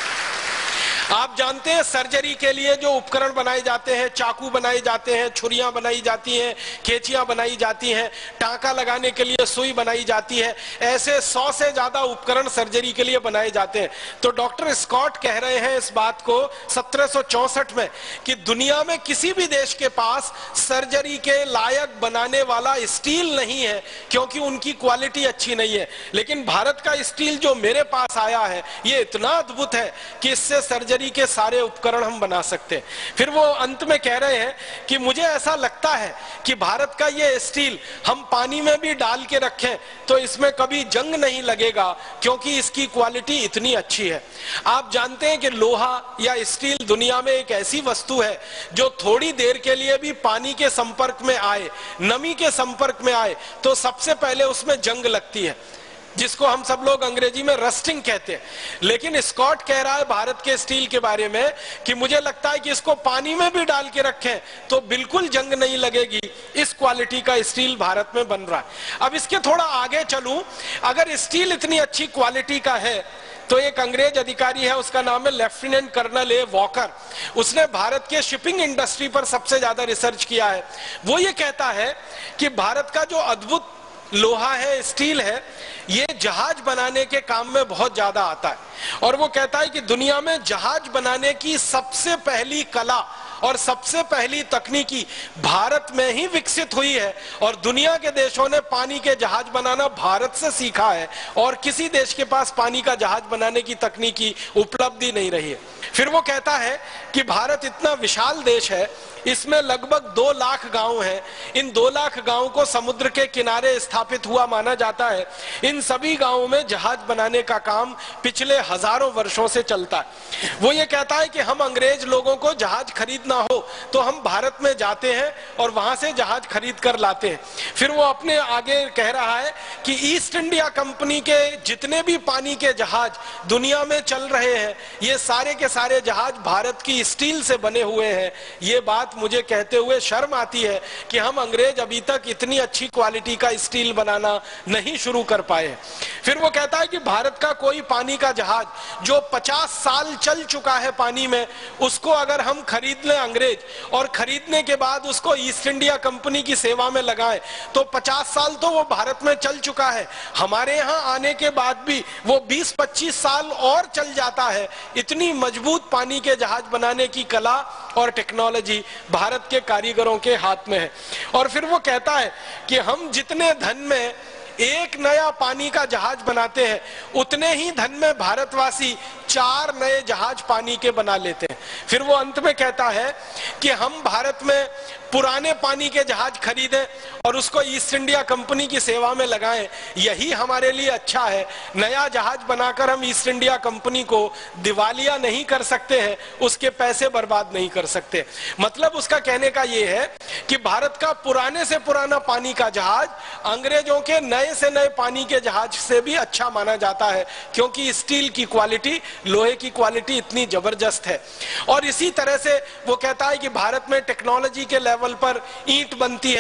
आप जानते हैं सर्जरी के लिए जो उपकरण बनाए जाते हैं, चाकू बनाए जाते हैं, छुरियां बनाई जाती हैं, कैंचियां बनाई जाती हैं, टांका लगाने के लिए सुई बनाई जाती है, ऐसे सौ से ज्यादा उपकरण सर्जरी के लिए बनाए जाते हैं। तो डॉक्टर स्कॉट कह रहे हैं इस बात को सत्रह सौ चौसठ में कि दुनिया में किसी भी देश के पास सर्जरी के लायक बनाने वाला स्टील नहीं है क्योंकि उनकी क्वालिटी अच्छी नहीं है, लेकिन भारत का स्टील जो मेरे पास आया है ये इतना अद्भुत है कि इससे सर्जरी के सारे उपकरण हम बना सकते हैं। फिर वो अंत में कह रहे हैं कि मुझे ऐसा लगता है कि भारत का ये स्टील हम पानी में भी डाल के रखें तो इसमें कभी जंग नहीं लगेगा क्योंकि इसकी क्वालिटी इतनी अच्छी है। आप जानते हैं कि लोहा या स्टील दुनिया में एक ऐसी वस्तु है जो थोड़ी देर के लिए भी पानी के संपर्क में आए, नमी के संपर्क में आए तो सबसे पहले उसमें जंग लगती है, जिसको हम सब लोग अंग्रेजी में रस्टिंग कहते हैं। लेकिन स्कॉट कह रहा है भारत के स्टील के बारे में कि मुझे लगता है कि इसको पानी में भी डाल के रखें तो बिल्कुल जंग नहीं लगेगी। इस क्वालिटी का स्टील भारत में बन रहा है। अब इसके थोड़ा आगे चलूं, अगर स्टील इतनी अच्छी क्वालिटी का है तो एक अंग्रेज अधिकारी है, उसका नाम है लेफ्टिनेंट कर्नल ए वॉकर। उसने भारत के शिपिंग इंडस्ट्री पर सबसे ज्यादा रिसर्च किया है। वो ये कहता है कि भारत का जो अद्भुत लोहा है, स्टील है, ये जहाज बनाने के काम में बहुत ज्यादा आता है। और वो कहता है कि दुनिया में जहाज बनाने की सबसे पहली कला और सबसे पहली तकनीकी भारत में ही विकसित हुई है और दुनिया के देशों ने पानी के जहाज बनाना भारत से सीखा है और किसी देश के पास पानी का जहाज बनाने की तकनीकी उपलब्धि नहीं रही है। फिर वो कहता है कि भारत इतना विशाल देश है, इसमें लगभग दो लाख गांव हैं। इन दो लाख गांवों को समुद्र के किनारे स्थापित हुआ माना जाता है। इन सभी गांवों में जहाज बनाने का काम पिछले हजारों वर्षों से चलता है। वो ये कहता है कि हम अंग्रेज लोगों को जहाज खरीदना हो तो हम भारत में जाते हैं और वहां से जहाज खरीद कर लाते हैं। फिर वो अपने आगे कह रहा है कि ईस्ट इंडिया कंपनी के जितने भी पानी के जहाज दुनिया में चल रहे हैं, ये सारे के सारे जहाज भारत की स्टील से बने हुए हैं। ये बात मुझे कहते हुए शर्म आती है कि हम अंग्रेज अभी तक इतनी अच्छी क्वालिटी का स्टील बनाना नहीं शुरू कर पाए। फिर वो कहता है कि भारत का कोई पानी का जहाज जो पचास साल चल चुका है पानी में, उसको अगर हम खरीद लें अंग्रेज और खरीदने के बाद उसको ईस्ट इंडिया कंपनी की सेवा में लगाएं तो पचास साल तो वो भारत में चल चुका है, हमारे यहाँ आने के बाद भी वो बीस पच्चीस साल और चल जाता है। इतनी मजबूत पानी के जहाज बनाने की कला और टेक्नोलॉजी भारत के कारीगरों के हाथ में है। और फिर वो कहता है कि हम जितने धन में एक नया पानी का जहाज बनाते हैं उतने ही धन में भारतवासी चार नए जहाज पानी के बना लेते हैं। फिर वो अंत में कहता है कि हम भारत में पुराने पानी के जहाज खरीदें और उसको ईस्ट इंडिया कंपनी की सेवा में लगाएं, यही हमारे लिए अच्छा है। नया जहाज बनाकर हम ईस्ट इंडिया कंपनी को दिवालिया नहीं कर सकते हैं, उसके पैसे बर्बाद नहीं कर सकते। मतलब उसका कहने का ये है कि भारत का पुराने से पुराना पानी का जहाज अंग्रेजों के नए से नए पानी के जहाज से भी अच्छा माना जाता है क्योंकि स्टील की क्वालिटी, लोहे की क्वालिटी इतनी जबरदस्त है। और इसी तरह से वो कहता है कि भारत में टेक्नोलॉजी के लेवल पर ईंट बनती है।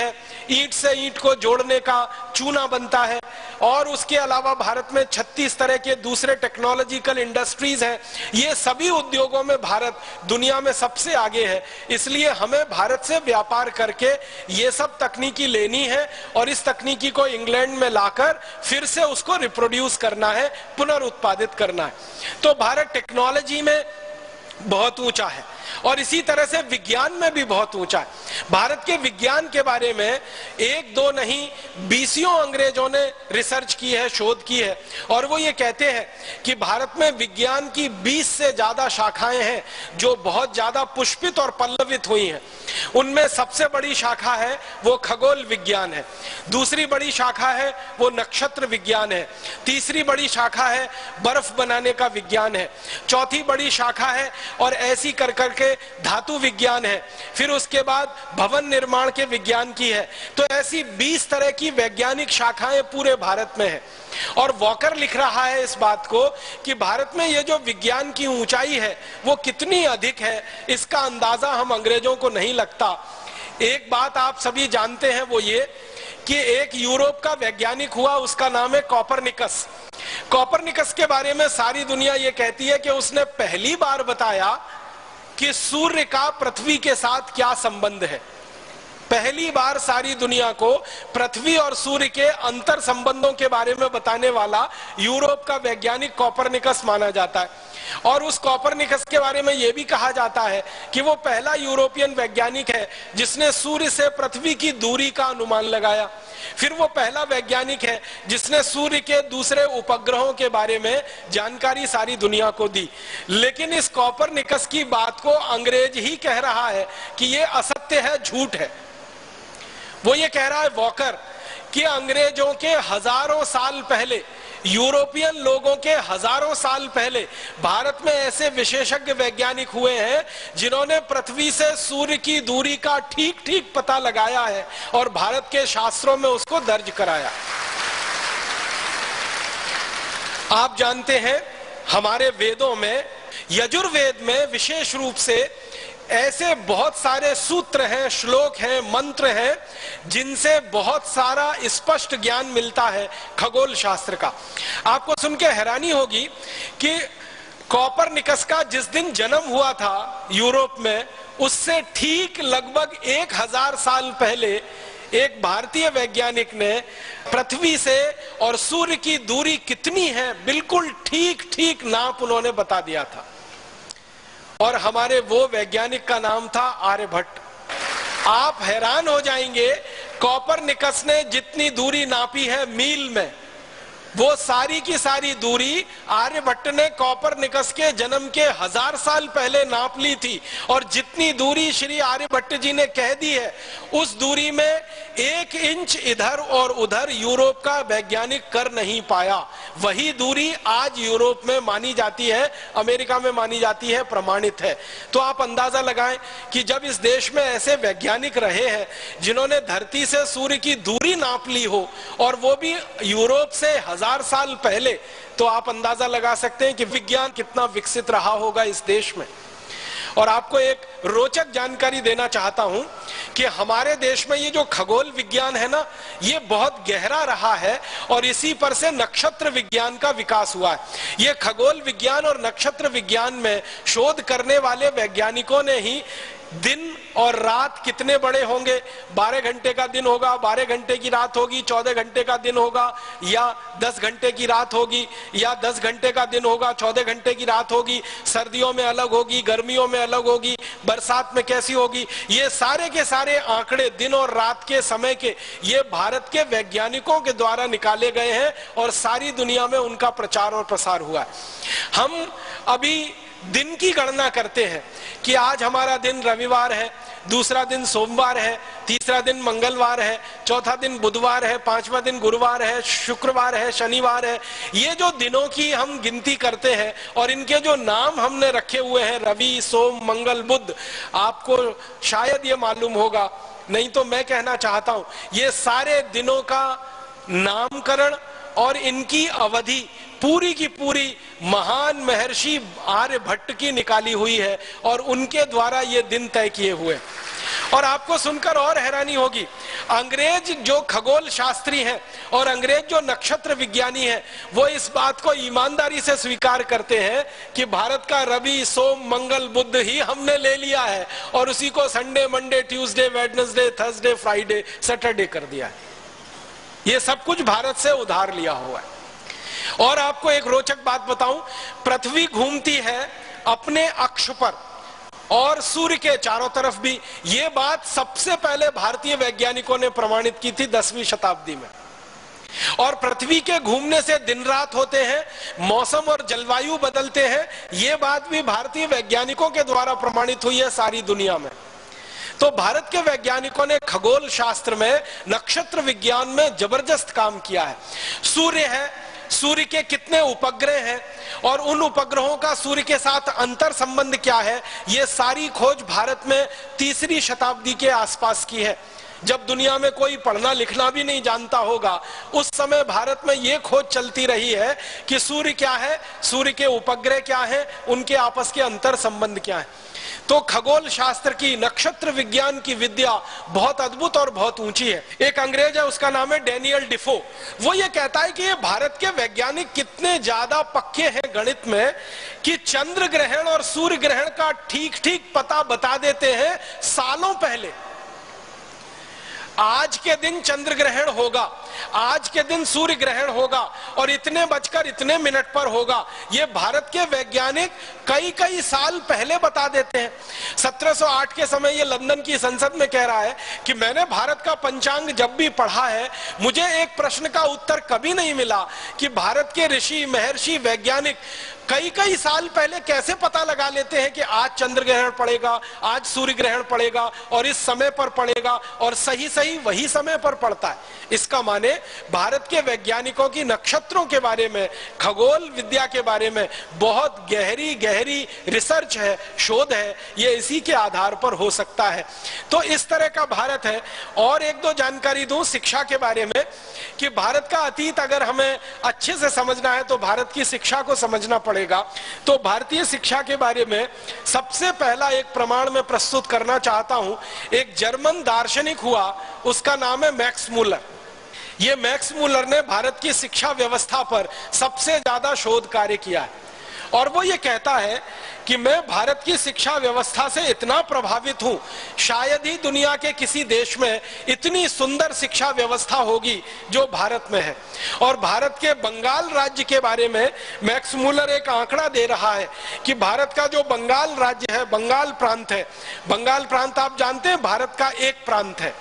ईंट से ईंट को जोड़ने का चूना बनता है, और उसके अलावा भारत में छत्तीस तरह के दूसरे टेक्नोलॉजिकल इंडस्ट्रीज हैं। ये सभी उद्योगों में भारत दुनिया में सबसे आगे है। इसलिए हमें भारत से व्यापार करके ये सब तकनीकी लेनी है और इस तकनीकी को इंग्लैंड में लाकर फिर से उसको रिप्रोड्यूस करना है, पुनर्उत्पादित करना है। तो भारत टेक्नोलॉजी में बहुत ऊंचा है और इसी तरह से विज्ञान में भी बहुत ऊंचा है। भारत के विज्ञान के बारे में एक दो नहीं बीसियों अंग्रेजों ने रिसर्च की है, शोध की है, और वो ये कहते हैं कि भारत में विज्ञान की बीस से ज्यादा शाखाएं हैं जो बहुत ज्यादा पुष्पित और पल्लवित हुई हैं। उनमें सबसे बड़ी शाखा है वो खगोल विज्ञान है, दूसरी बड़ी शाखा है वो नक्षत्र विज्ञान है, तीसरी बड़ी शाखा है बर्फ बनाने का विज्ञान है, चौथी बड़ी शाखा है और ऐसी कर करके धातु विज्ञान है, फिर उसके बाद भवन निर्माण के विज्ञान की है। तो ऐसी बीस तरह की वैज्ञानिक शाखाएं पूरे भारत में है। और वॉकर लिख रहा है इस बात को कि भारत में ये जो विज्ञान की ऊंचाई है वो कितनी अधिक है, इसका अंदाजा हम अंग्रेजों को नहीं लगता। एक बात आप सभी जानते हैं, वो ये कि एक यूरोप का वैज्ञानिक हुआ, उसका नाम है कॉपरनिकस। कॉपरनिकस के बारे में सारी दुनिया ये कहती है कि उसने पहली बार बताया कि सूर्य का पृथ्वी के साथ क्या संबंध है। पहली बार सारी दुनिया को पृथ्वी और सूर्य के अंतर संबंधों के बारे में बताने वाला यूरोप का वैज्ञानिक कॉपरनिकस माना जाता है। और उस कॉपरनिकस के बारे में यह भी कहा जाता है कि वो पहला यूरोपियन वैज्ञानिक है जिसने सूर्य से पृथ्वी की दूरी का अनुमान लगाया। फिर वो पहला वैज्ञानिक है जिसने सूर्य के दूसरे उपग्रहों के बारे में जानकारी सारी दुनिया को दी। लेकिन इस कॉपरनिकस की बात को अंग्रेज ही कह रहा है कि ये असत्य है, झूठ है। वो ये कह रहा है वॉकर कि अंग्रेजों के हजारों साल पहले, यूरोपियन लोगों के हजारों साल पहले भारत में ऐसे विशेषज्ञ वैज्ञानिक हुए हैं जिन्होंने पृथ्वी से सूर्य की दूरी का ठीक ठीक पता लगाया है और भारत के शास्त्रों में उसको दर्ज कराया। आप जानते हैं हमारे वेदों में, यजुर्वेद में विशेष रूप से ऐसे बहुत सारे सूत्र हैं, श्लोक हैं, मंत्र हैं जिनसे बहुत सारा स्पष्ट ज्ञान मिलता है खगोल शास्त्र का। आपको सुन के हैरानी होगी कि कॉपरनिकस का जिस दिन जन्म हुआ था यूरोप में, उससे ठीक लगभग एक हजार साल पहले एक भारतीय वैज्ञानिक ने पृथ्वी से और सूर्य की दूरी कितनी है बिल्कुल ठीक ठीक नाप उन्होंने बता दिया था। और हमारे वो वैज्ञानिक का नाम था आर्यभट्ट। आप हैरान हो जाएंगे, कॉपरनिकस ने जितनी दूरी नापी है मील में, वो सारी की सारी दूरी आर्यभट्ट ने कॉपरनिकस के जन्म के हजार साल पहले नाप ली थी। और जितनी दूरी श्री आर्यभट्ट जी ने कह दी है, उस दूरी में एक इंच इधर और उधर यूरोप का वैज्ञानिक कर नहीं पाया। वही दूरी आज यूरोप में मानी जाती है, अमेरिका में मानी जाती है, प्रमाणित है। तो आप अंदाजा लगाएं कि जब इस देश में ऐसे वैज्ञानिक रहे हैं जिन्होंने धरती से सूर्य की दूरी नाप ली हो, और वो भी यूरोप से हजार साल पहले, तो आप अंदाजा लगा सकते हैं कि विज्ञान कितना विकसित रहा होगा इस देश में। और आपको एक रोचक जानकारी देना चाहता हूं कि हमारे देश में ये जो खगोल विज्ञान है ना, ये बहुत गहरा रहा है और इसी पर से नक्षत्र विज्ञान का विकास हुआ है। ये खगोल विज्ञान और नक्षत्र विज्ञान में शोध करने वाले वैज्ञानिकों ने ही दिन और रात कितने बड़े होंगे, बारह घंटे का दिन होगा, बारह घंटे की रात होगी, चौदह घंटे का दिन होगा, या दस घंटे की रात होगी, या दस घंटे का दिन होगा, चौदह घंटे की रात होगी, सर्दियों में अलग होगी, गर्मियों में अलग होगी, बरसात में कैसी होगी, ये सारे के सारे आंकड़े दिन और रात के समय के, ये भारत के वैज्ञानिकों के द्वारा निकाले गए हैं और सारी दुनिया में उनका प्रचार और प्रसार हुआ है। हम अभी दिन की गणना करते हैं कि आज हमारा दिन रविवार है, दूसरा दिन सोमवार है, तीसरा दिन मंगलवार है, चौथा दिन बुधवार है, पांचवा दिन गुरुवार है, शुक्रवार है, शनिवार है। ये जो दिनों की हम गिनती करते हैं और इनके जो नाम हमने रखे हुए हैं, रवि, सोम, मंगल, बुध, आपको शायद ये मालूम होगा, नहीं तो मैं कहना चाहता हूं, ये सारे दिनों का नामकरण और इनकी अवधि पूरी की पूरी महान महर्षि आर्यभट्ट की निकाली हुई है और उनके द्वारा ये दिन तय किए हुए। और आपको सुनकर और हैरानी होगी, अंग्रेज जो खगोल शास्त्री हैं और अंग्रेज जो नक्षत्र विज्ञानी हैं, वो इस बात को ईमानदारी से स्वीकार करते हैं कि भारत का रवि सोम मंगल बुध ही हमने ले लिया है और उसी को Sunday Monday Tuesday Wednesday Thursday Friday Saturday कर दिया है। ये सब कुछ भारत से उधार लिया हुआ है। और आपको एक रोचक बात बताऊं, पृथ्वी घूमती है अपने अक्ष पर और सूर्य के चारों तरफ भी। ये बात सबसे पहले भारतीय वैज्ञानिकों ने प्रमाणित की थी दसवीं शताब्दी में। और पृथ्वी के घूमने से दिन रात होते हैं, मौसम और जलवायु बदलते हैं, ये बात भी भारतीय वैज्ञानिकों के द्वारा प्रमाणित हुई है सारी दुनिया में। तो भारत के वैज्ञानिकों ने खगोल शास्त्र में, नक्षत्र विज्ञान में जबरदस्त काम किया है। सूर्य है, सूर्य के कितने उपग्रह हैं और उन उपग्रहों का सूर्य के साथ अंतर संबंध क्या है, ये सारी खोज भारत में तीसरी शताब्दी के आसपास की है। जब दुनिया में कोई पढ़ना लिखना भी नहीं जानता होगा, उस समय भारत में यह खोज चलती रही है कि सूर्य क्या है, सूर्य के उपग्रह क्या है, उनके आपस के अंतर संबंध क्या है। तो खगोल शास्त्र की, नक्षत्र विज्ञान की विद्या बहुत अद्भुत और बहुत ऊंची है। एक अंग्रेज है, उसका नाम है डेनियल डिफो। वो ये कहता है कि ये भारत के वैज्ञानिक कितने ज्यादा पक्के हैं गणित में कि चंद्र ग्रहण और सूर्य ग्रहण का ठीक ठीक पता बता देते हैं सालों पहले। आज के दिन चंद्र ग्रहण होगा, आज के दिन सूर्य ग्रहण होगा और इतने बजकर इतने मिनट पर होगा, ये भारत के वैज्ञानिक कई कई साल पहले बता देते हैं। सत्रह सौ आठ के समय ये लंदन की संसद में कह रहा है कि मैंने भारत का पंचांग जब भी पढ़ा है, मुझे एक प्रश्न का उत्तर कभी नहीं मिला कि भारत के ऋषि महर्षि वैज्ञानिक कई कई साल पहले कैसे पता लगा लेते हैं कि आज चंद्र ग्रहण पड़ेगा, आज सूर्य ग्रहण पड़ेगा और इस समय पर पड़ेगा, और सही सही वही समय पर पड़ता है। इसका माने भारत के वैज्ञानिकों की नक्षत्रों के बारे में, खगोल विद्या के बारे में बहुत गहरी गहरी रिसर्च है, शोध है, ये इसी के आधार पर हो सकता है। तो इस तरह का भारत है। और एक दो जानकारी दूं शिक्षा के बारे में कि भारत का अतीत अगर हमें अच्छे से समझना है तो भारत की शिक्षा को समझना पड़ेगा। तो भारतीय शिक्षा के बारे में सबसे पहला एक प्रमाण मैं प्रस्तुत करना चाहता हूं। एक जर्मन दार्शनिक हुआ, उसका नाम है मैक्स मूलर। ये मैक्स मूलर ने भारत की शिक्षा व्यवस्था पर सबसे ज्यादा शोध कार्य किया है और वो ये कहता है कि मैं भारत की शिक्षा व्यवस्था से इतना प्रभावित हूं, शायद ही दुनिया के किसी देश में इतनी सुंदर शिक्षा व्यवस्था होगी जो भारत में है। और भारत के बंगाल राज्य के बारे में मैक्स मूलर एक आंकड़ा दे रहा है कि भारत का जो बंगाल राज्य है, बंगाल प्रांत है, बंगाल प्रांत आप जानते हैं भारत का एक प्रांत है।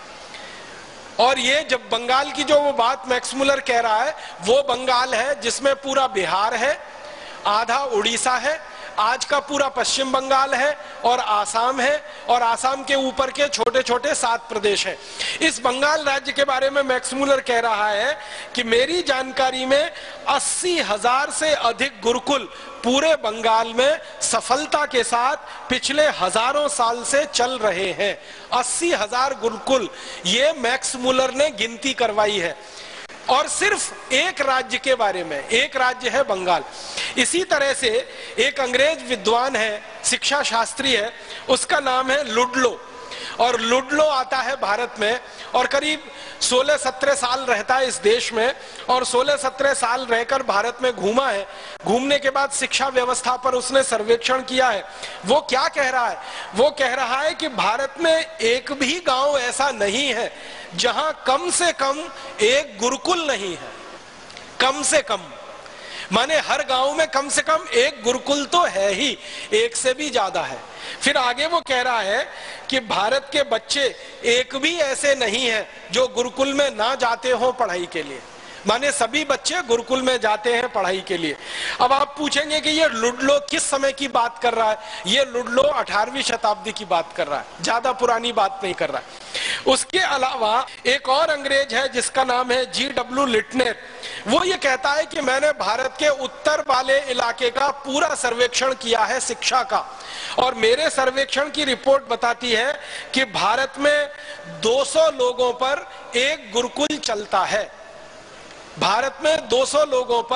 और ये जब बंगाल की जो वो बात मैक्स मूलर कह रहा है, वो बंगाल है जिसमें पूरा बिहार है, आधा उड़ीसा है, आज का पूरा पश्चिम बंगाल है और आसाम है, और आसाम के ऊपर के छोटे छोटे सात प्रदेश हैं। इस बंगाल राज्य के बारे में मैक्स मूलर कह रहा है कि मेरी जानकारी में अस्सी हजार से अधिक गुरुकुल पूरे बंगाल में सफलता के साथ पिछले हजारों साल से चल रहे हैं। अस्सी हजार गुरुकुल, ये मैक्स मूलर ने गिनती करवाई है। और सिर्फ एक राज्य के बारे में, एक राज्य है बंगाल। इसी तरह से एक अंग्रेज विद्वान है, शिक्षा शास्त्री है, उसका नाम है लुडलो। और लुडलो आता है भारत में और करीब सोलह सत्रह साल रहता है इस देश में, और सोलह सत्रह साल रहकर भारत में घूमा है। घूमने के बाद शिक्षा व्यवस्था पर उसने सर्वेक्षण किया है। वो क्या कह रहा है? वो कह रहा है कि भारत में एक भी गांव ऐसा नहीं है जहां कम से कम एक गुरुकुल नहीं है। कम से कम माने हर गांव में कम से कम एक गुरुकुल तो है ही, एक से भी ज्यादा है। फिर आगे वो कह रहा है कि भारत के बच्चे एक भी ऐसे नहीं हैं जो गुरुकुल में ना जाते हो पढ़ाई के लिए। माने सभी बच्चे गुरुकुल में जाते हैं पढ़ाई के लिए। अब आप पूछेंगे कि ये लुडलो किस समय की बात कर रहा है? ये लुडलो अठारहवीं शताब्दी की बात कर रहा है, ज्यादा पुरानी बात नहीं कर रहा है। उसके अलावा एक और अंग्रेज है जिसका नाम है जी डब्ल्यू लिटनेर। वो ये कहता है कि मैंने भारत के उत्तर वाले इलाके का पूरा सर्वेक्षण किया है शिक्षा का, और मेरे सर्वेक्षण की रिपोर्ट बताती है कि भारत में दो सौ लोगों पर एक गुरुकुल चलता है। भारत में दो सौ लोगों पर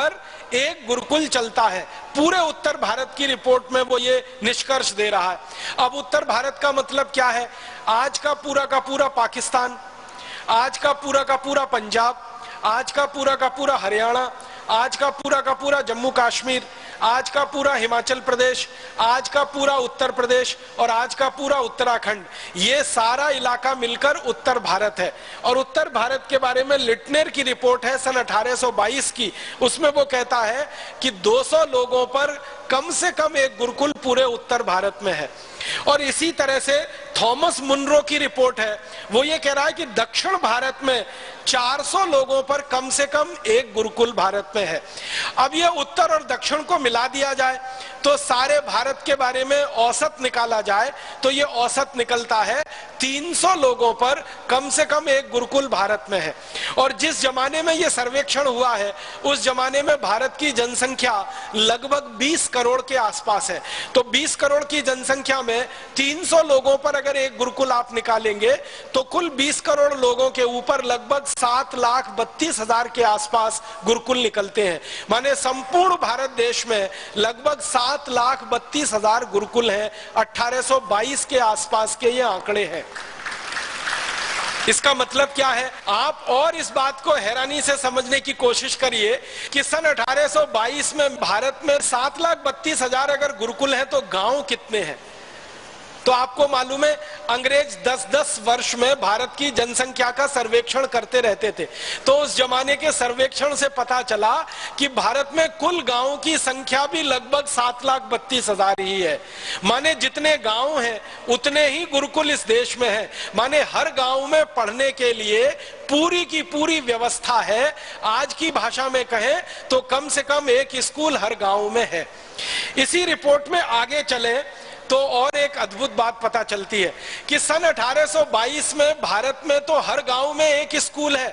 एक गुरुकुल चलता है। पूरे उत्तर भारत की रिपोर्ट में वो ये निष्कर्ष दे रहा है। अब उत्तर भारत का मतलब क्या है? आज का पूरा का पूरा पाकिस्तान, आज का पूरा का पूरा पंजाब, आज का पूरा का पूरा हरियाणा, आज का पूरा का पूरा जम्मू कश्मीर, आज का पूरा हिमाचल प्रदेश, आज का पूरा उत्तर प्रदेश और आज का पूरा उत्तराखंड, ये सारा इलाका मिलकर उत्तर भारत है। और उत्तर भारत के बारे में लिटनेर की रिपोर्ट है सन अठारह सौ बाईस की, उसमें वो कहता है कि दो सौ लोगों पर कम से कम एक गुरुकुल पूरे उत्तर भारत में है। और इसी तरह से थॉमस मुनरो की रिपोर्ट है, वो ये कह रहा है कि दक्षिण भारत में चार सौ लोगों पर कम से कम एक गुरुकुल भारत में है। अब ये उत्तर और दक्षिण को मिला दिया जाए तो सारे भारत के बारे में औसत निकाला जाए तो ये औसत निकलता है तीन सौ लोगों पर कम से कम एक गुरुकुल भारत में है। और जिस जमाने में ये सर्वेक्षण हुआ है उस जमाने में भारत की जनसंख्या लगभग बीस करोड़ के आसपास है। तो बीस करोड़ की जनसंख्या में तीन सौ लोगों पर अगर एक गुरुकुल आप निकालेंगे तो कुल बीस करोड़ लोगों के ऊपर लगभग सात लाख बत्तीस हजार के आसपास गुरुकुल निकलते हैं। माने संपूर्ण भारत देश में लगभग सात लाख बत्तीस हजार गुरुकुल हैं। अठारह सौ बाईस के आसपास के ये आंकड़े हैं। इसका मतलब क्या है? आप और इस बात को हैरानी से समझने की कोशिश करिए कि सन अठारह सौ बाईस में भारत में सात लाख बत्तीस हजार अगर गुरुकुल हैं तो गांव कितने हैं? तो आपको मालूम है अंग्रेज दस दस वर्ष में भारत की जनसंख्या का सर्वेक्षण करते रहते थे। तो उस जमाने के सर्वेक्षण से पता चला कि भारत में कुल गांवों की संख्या भी लगभग सात लाख बत्तीस हजार ही है। माने जितने गांव हैं उतने ही गुरुकुल इस देश में हैं। माने हर गांव में पढ़ने के लिए पूरी की पूरी व्यवस्था है। आज की भाषा में कहें तो कम से कम एक स्कूल हर गांव में है। इसी रिपोर्ट में आगे चले तो और एक अद्भुत बात पता चलती है कि सन अठारह सौ बाईस में भारत में तो हर गांव में एक स्कूल है।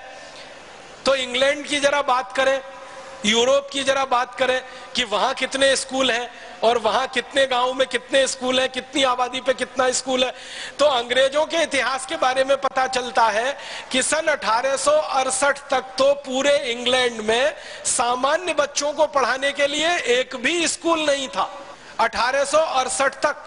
तो इंग्लैंड की जरा बात करें, यूरोप की जरा बात करें कि वहां कितने स्कूल हैं और वहां कितने गांव में कितने स्कूल हैं, कितनी आबादी पे कितना स्कूल है। तो अंग्रेजों के इतिहास के बारे में पता चलता है कि सन अठारह सौ अड़सठ तक तो पूरे इंग्लैंड में सामान्य बच्चों को पढ़ाने के लिए एक भी स्कूल नहीं था। अठारह सौ अड़सठ तक।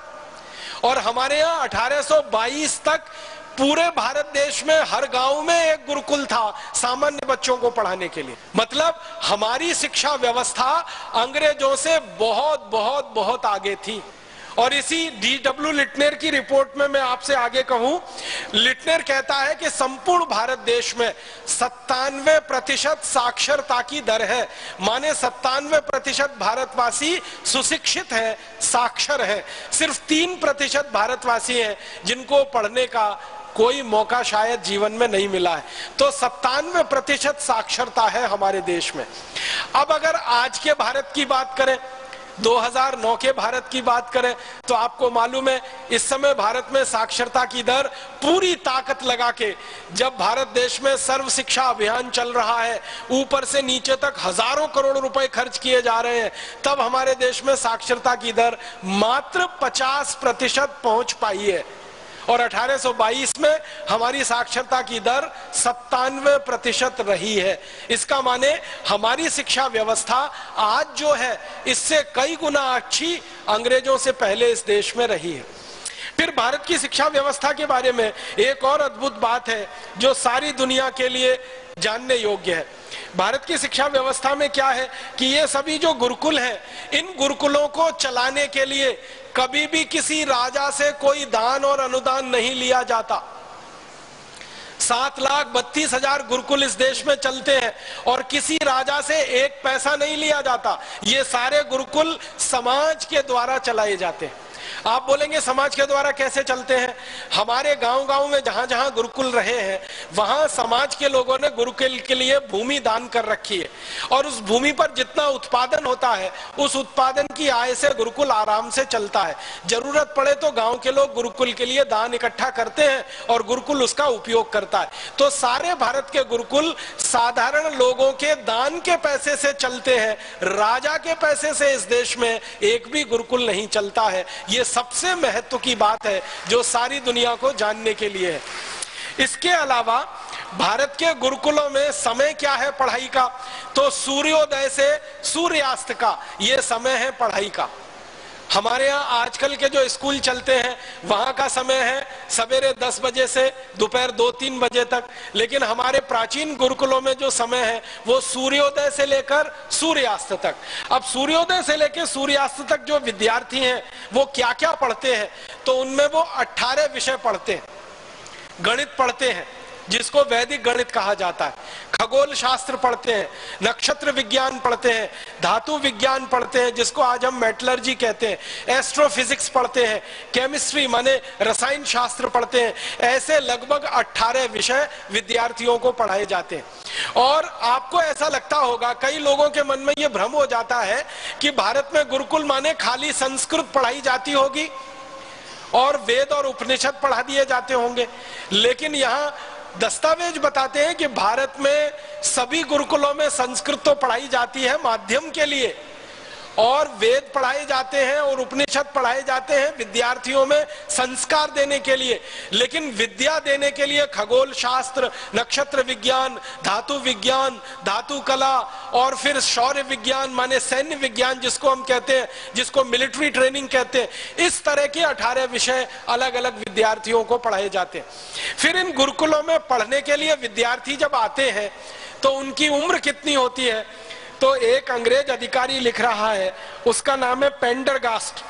और हमारे यहाँ अठारह सौ बाईस तक पूरे भारत देश में हर गांव में एक गुरुकुल था सामान्य बच्चों को पढ़ाने के लिए। मतलब हमारी शिक्षा व्यवस्था अंग्रेजों से बहुत बहुत बहुत आगे थी। और इसी डी डब्ल्यू लिटनेर की रिपोर्ट में मैं आपसे आगे कहूं, लिटनेर कहता है कि संपूर्ण भारत देश में सत्तानवे प्रतिशत साक्षरता की दर है। माने सत्तानवे प्रतिशत भारतवासी सुशिक्षित हैं, साक्षर हैं। सिर्फ तीन प्रतिशत भारतवासी हैं जिनको पढ़ने का कोई मौका शायद जीवन में नहीं मिला है। तो सत्तानवे प्रतिशत साक्षरता है हमारे देश में। अब अगर आज के भारत की बात करें, दो हज़ार नौ के भारत की बात करें तो आपको मालूम है इस समय भारत में साक्षरता की दर पूरी ताकत लगा के, जब भारत देश में सर्व शिक्षा अभियान चल रहा है, ऊपर से नीचे तक हजारों करोड़ रुपए खर्च किए जा रहे हैं, तब हमारे देश में साक्षरता की दर मात्र पचास प्रतिशत पहुंच पाई है। और अठारह सौ बाईस में हमारी साक्षरता की दर सत्तानवे प्रतिशत रही है। इसका माने हमारी शिक्षा व्यवस्था आज जो है इससे कई गुना अच्छी अंग्रेजों से पहले इस देश में रही है। फिर भारत की शिक्षा व्यवस्था के बारे में एक और अद्भुत बात है जो सारी दुनिया के लिए जानने योग्य है। भारत की शिक्षा व्यवस्था में क्या है कि ये सभी जो गुरुकुल हैं, इन गुरुकुलों को चलाने के लिए कभी भी किसी राजा से कोई दान और अनुदान नहीं लिया जाता। सात लाख बत्तीस हजार गुरुकुल इस देश में चलते हैं और किसी राजा से एक पैसा नहीं लिया जाता। ये सारे गुरुकुल समाज के द्वारा चलाए जाते हैं। आप बोलेंगे समाज के द्वारा कैसे चलते हैं? हमारे गांव गांव में जहां जहां गुरुकुल रहे हैं वहां समाज के लोगों ने गुरुकुल के लिए भूमि दान कर रखी है और उस भूमि पर जितना उत्पादन होता है उस उत्पादन की आय से गुरुकुल आराम से चलता है। जरूरत पड़े तो गांव के लोग गुरुकुल के लिए दान इकट्ठा करते हैं और गुरुकुल उसका उपयोग करता है। तो सारे भारत के गुरुकुल साधारण लोगों के दान के पैसे से चलते हैं। राजा के पैसे से इस देश में एक भी गुरुकुल नहीं चलता है। ये सबसे महत्व की बात है जो सारी दुनिया को जानने के लिए है। इसके अलावा भारत के गुरुकुलों में समय क्या है पढ़ाई का? तो सूर्योदय से सूर्यास्त का ये समय है पढ़ाई का। हमारे यहाँ आजकल के जो स्कूल चलते हैं वहां का समय है सवेरे दस बजे से दोपहर दो तीन बजे तक, लेकिन हमारे प्राचीन गुरुकुलों में जो समय है वो सूर्योदय से लेकर सूर्यास्त तक। अब सूर्योदय से लेकर सूर्यास्त तक जो विद्यार्थी हैं वो क्या क्या पढ़ते हैं? तो उनमें वो अठारह विषय पढ़ते हैं। गणित पढ़ते हैं जिसको वैदिक गणित कहा जाता है, खगोल शास्त्र पढ़ते हैं, नक्षत्र विज्ञान पढ़ते हैं, धातु विज्ञान पढ़ते हैं जिसको आज हम मेटलर्जी कहते हैं, एस्ट्रोफिजिक्स पढ़ते हैं, केमिस्ट्री माने रसायन शास्त्र पढ़ते हैं। ऐसे लगभग अठारह विषय विद्यार्थियों को पढ़ाए जाते हैं। और आपको ऐसा लगता होगा, कई लोगों के मन में यह भ्रम हो जाता है कि भारत में गुरुकुल माने खाली संस्कृत पढ़ाई जाती होगी और वेद और उपनिषद पढ़ा दिए जाते होंगे, लेकिन यहाँ दस्तावेज बताते हैं कि भारत में सभी गुरुकुलों में संस्कृत तो पढ़ाई जाती है माध्यम के लिए, और वेद पढ़ाए जाते हैं और उपनिषद पढ़ाए जाते हैं विद्यार्थियों में संस्कार देने के लिए, लेकिन विद्या देने के लिए खगोल शास्त्र, नक्षत्र विज्ञान, धातु विज्ञान, धातु कला और फिर शौर्य विज्ञान माने सैन्य विज्ञान जिसको हम कहते हैं, जिसको मिलिट्री ट्रेनिंग कहते हैं, इस तरह के अठारह विषय अलग अलग विद्यार्थियों को पढ़ाए जाते हैं। फिर इन गुरुकुलों में पढ़ने के लिए विद्यार्थी जब आते हैं तो उनकी उम्र कितनी होती है? तो एक अंग्रेज अधिकारी लिख रहा है, उसका नाम है पेंडरगास्ट।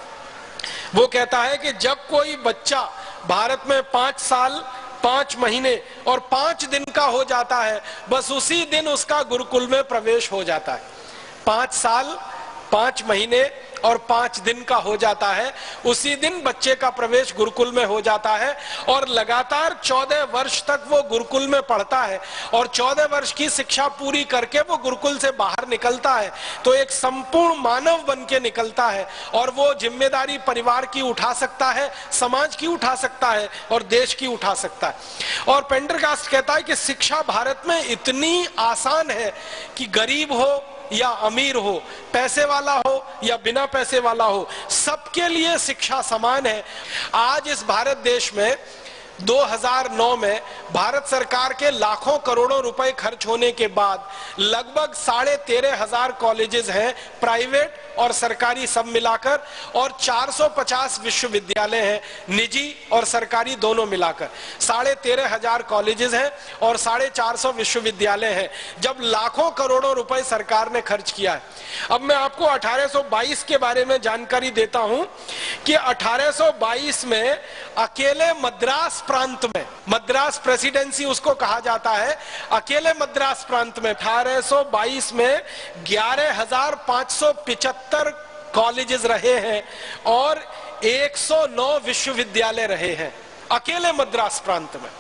वो कहता है कि जब कोई बच्चा भारत में पांच साल पांच महीने और पांच दिन का हो जाता है, बस उसी दिन उसका गुरुकुल में प्रवेश हो जाता है। पांच साल पांच महीने और पांच दिन का हो जाता है, उसी दिन बच्चे का प्रवेश गुरुकुल में हो जाता है और लगातार चौदह वर्ष तक वो गुरुकुल में पढ़ता है और चौदह वर्ष की शिक्षा पूरी करके वो गुरुकुल से बाहर निकलता है तो एक संपूर्ण मानव बन के निकलता है और वो जिम्मेदारी परिवार की उठा सकता है, समाज की उठा सकता है और देश की उठा सकता है। और पेंडरगास्ट कहता है कि शिक्षा भारत में इतनी आसान है कि गरीब हो या अमीर हो, पैसे वाला हो या बिना पैसे वाला हो, सबके लिए शिक्षा समान है। आज इस भारत देश में दो हज़ार नौ में भारत सरकार के लाखों करोड़ों रुपए खर्च होने के बाद लगभग साढ़े तेरह हजार कॉलेजेस हैं, प्राइवेट और सरकारी सब मिलाकर, और चार सौ पचास विश्वविद्यालय हैं, निजी और सरकारी दोनों मिलाकर। साढ़े तेरह हजार कॉलेजेस हैं और साढ़े चार सौ विश्वविद्यालय हैं, जब लाखों करोड़ों रुपए सरकार ने खर्च किया है। अब मैं आपको अठारह सौ बाईस के बारे में जानकारी देता हूं कि अठारह सौ बाईस में अकेले मद्रास प्रांत में, मद्रास प्रेसिडेंसी उसको कहा जाता है, अकेले मद्रास प्रांत में अठारह सौ बाईस में ग्यारह हजार पांच सौ पिचहत्तर कॉलेजेस रहे हैं और एक सौ नौ विश्वविद्यालय रहे हैं अकेले मद्रास प्रांत में।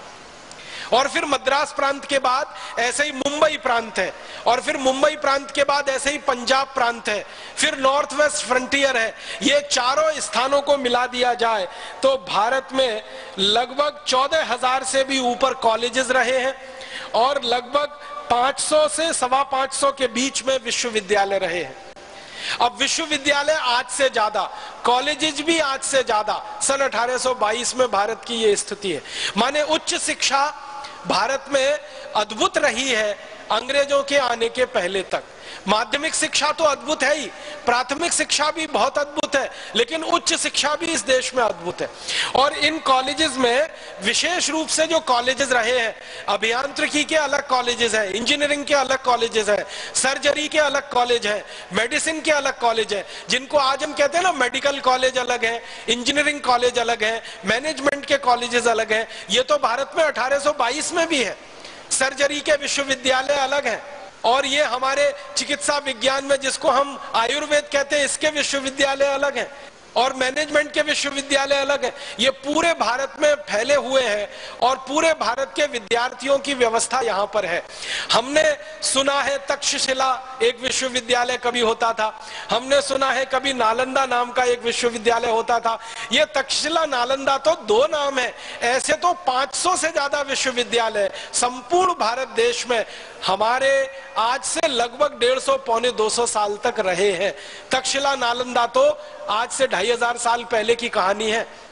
और फिर मद्रास प्रांत के बाद ऐसे ही मुंबई प्रांत है, और फिर मुंबई प्रांत के बाद ऐसे ही पंजाब प्रांत है, फिर नॉर्थ वेस्ट फ्रंटियर है। ये चारों स्थानों को मिला दिया जाए तो भारत में लगभग चौदह हजार से भी ऊपर कॉलेजेस रहे हैं और लगभग पांच सौ से सवा पांच सौ के बीच में विश्वविद्यालय रहे हैं। अब विश्वविद्यालय आज से ज्यादा, कॉलेजेस भी आज से ज्यादा, सन अठारह सौ बाईस में भारत की ये स्थिति है। माने उच्च शिक्षा भारत में अद्भुत रही है अंग्रेजों के आने के पहले तक। माध्यमिक शिक्षा तो अद्भुत है ही, प्राथमिक शिक्षा भी बहुत अद्भुत है, लेकिन उच्च शिक्षा भी इस देश में अद्भुत है। और इन कॉलेजेस में विशेष रूप से जो कॉलेजेस रहे हैं, अभियांत्रिकी के अलग कॉलेजेस हैं, इंजीनियरिंग के अलग कॉलेजेस हैं, सर्जरी के अलग कॉलेज हैं, मेडिसिन के अलग कॉलेज हैं, जिनको आज हम कहते हैं ना मेडिकल कॉलेज अलग है, इंजीनियरिंग कॉलेज अलग है, मैनेजमेंट के कॉलेजेस अलग हैं। ये तो भारत में अठारह सौ बाईस में भी है। सर्जरी के विश्वविद्यालय अलग हैं, और ये हमारे चिकित्सा विज्ञान में जिसको हम आयुर्वेद कहते हैं, इसके विश्वविद्यालय अलग हैं, और मैनेजमेंट के विश्वविद्यालय अलग है। ये पूरे भारत में फैले हुए हैं और पूरे भारत के विद्यार्थियों की व्यवस्था यहाँ पर है। हमने सुना है तक्षशिला एक विश्वविद्यालय कभी होता था, हमने सुना है कभी नालंदा नाम का एक विश्वविद्यालय होता था। ये तक्षशिला नालंदा तो दो नाम है, ऐसे तो पांच सौ से ज्यादा विश्वविद्यालय संपूर्ण भारत देश में हमारे आज से लगभग डेढ़ सौ पौने दो सौ साल तक रहे हैं। तक्षशिला नालंदा तो आज से ढाई हजार साल पहले की कहानी है।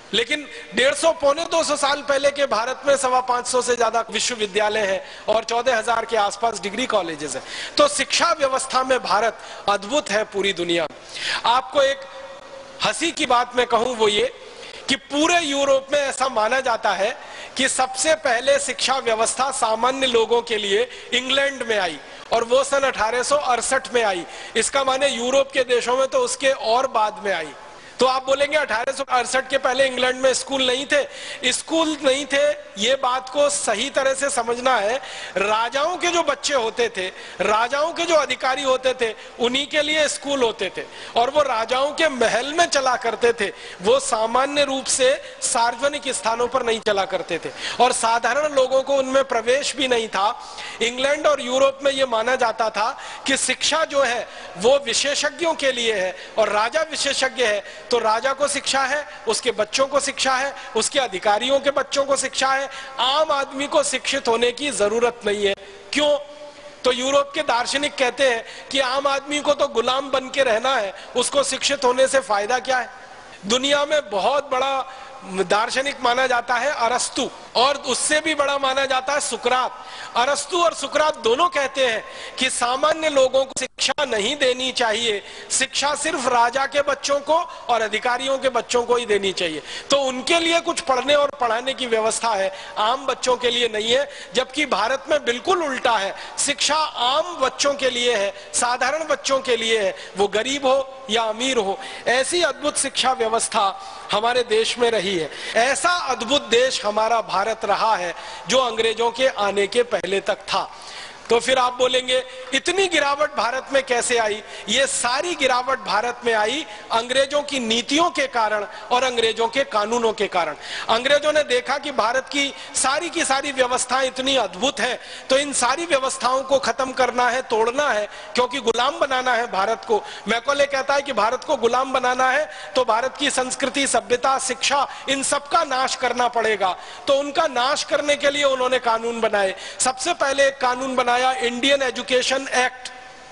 लेकिन डेढ़ सौ पौने दो सौ साल पहले के भारत में सवा पांच सौ से ज्यादा विश्वविद्यालय हैं और चौदह हजार के आसपास डिग्री कॉलेजेस हैं। तो शिक्षा व्यवस्था में भारत अद्भुत है पूरी दुनिया में। आपको एक हंसी की बात मैं कहूं वो ये कि पूरे यूरोप में ऐसा माना जाता है कि सबसे पहले शिक्षा व्यवस्था सामान्य लोगों के लिए इंग्लैंड में आई और वो सन अठारह सौ अड़सठ में आई। इसका माने यूरोप के देशों में तो उसके और बाद में आई। तो आप बोलेंगे अठारह सौ अड़सठ के पहले इंग्लैंड में स्कूल नहीं थे। स्कूल नहीं थे, ये बात को सही तरह से समझना है। राजाओं के जो बच्चे होते थे, राजाओं के जो अधिकारी होते थे, उन्हीं के लिए स्कूल होते थे और वो राजाओं के महल में चला करते थे। वो सामान्य रूप से सार्वजनिक स्थानों पर नहीं चला करते थे और साधारण लोगों को उनमें प्रवेश भी नहीं था। इंग्लैंड और यूरोप में ये माना जाता था कि शिक्षा जो है वो विशेषज्ञों के लिए है और राजा विशेषज्ञ है तो राजा को शिक्षा है, उसके बच्चों को शिक्षा है, उसके अधिकारियों के बच्चों को शिक्षा है। आम आदमी को शिक्षित होने की जरूरत नहीं है। क्यों? तो यूरोप के दार्शनिक कहते हैं कि आम आदमी को तो गुलाम बन के रहना है, उसको शिक्षित होने से फायदा क्या है। दुनिया में बहुत बड़ा दार्शनिक माना जाता है अरस्तु और उससे भी बड़ा माना जाता है सुकरात। अरस्तु और सुकरात दोनों कहते हैं कि सामान्य लोगों को शिक्षा नहीं देनी चाहिए, शिक्षा सिर्फ राजा के बच्चों को और अधिकारियों के बच्चों को ही देनी चाहिए। तो उनके लिए कुछ पढ़ने और पढ़ाने की व्यवस्था है, आम बच्चों के लिए नहीं है। जबकि भारत में बिल्कुल उल्टा है, शिक्षा आम बच्चों के लिए है, साधारण बच्चों के लिए है, वो गरीब हो या अमीर हो। ऐसी अद्भुत शिक्षा व्यवस्था हमारे देश में रही है। ऐसा अद्भुत देश हमारा भारत रहा है जो अंग्रेजों के आने के पहले तक था। तो फिर आप बोलेंगे इतनी गिरावट भारत में कैसे आई? ये सारी गिरावट भारत में आई अंग्रेजों की नीतियों के कारण और अंग्रेजों के कानूनों के कारण। अंग्रेजों ने देखा कि भारत की सारी की सारी व्यवस्थाएं इतनी अद्भुत है, तो इन सारी व्यवस्थाओं को खत्म करना है, तोड़ना है, क्योंकि गुलाम बनाना है भारत को। मैकॉले कहता है कि भारत को गुलाम बनाना है तो भारत की संस्कृति, सभ्यता, शिक्षा, इन सबका नाश करना पड़ेगा। तो उनका नाश करने के लिए उन्होंने कानून बनाए। सबसे पहले एक कानून बनाया इंडियन एजुकेशन एक्ट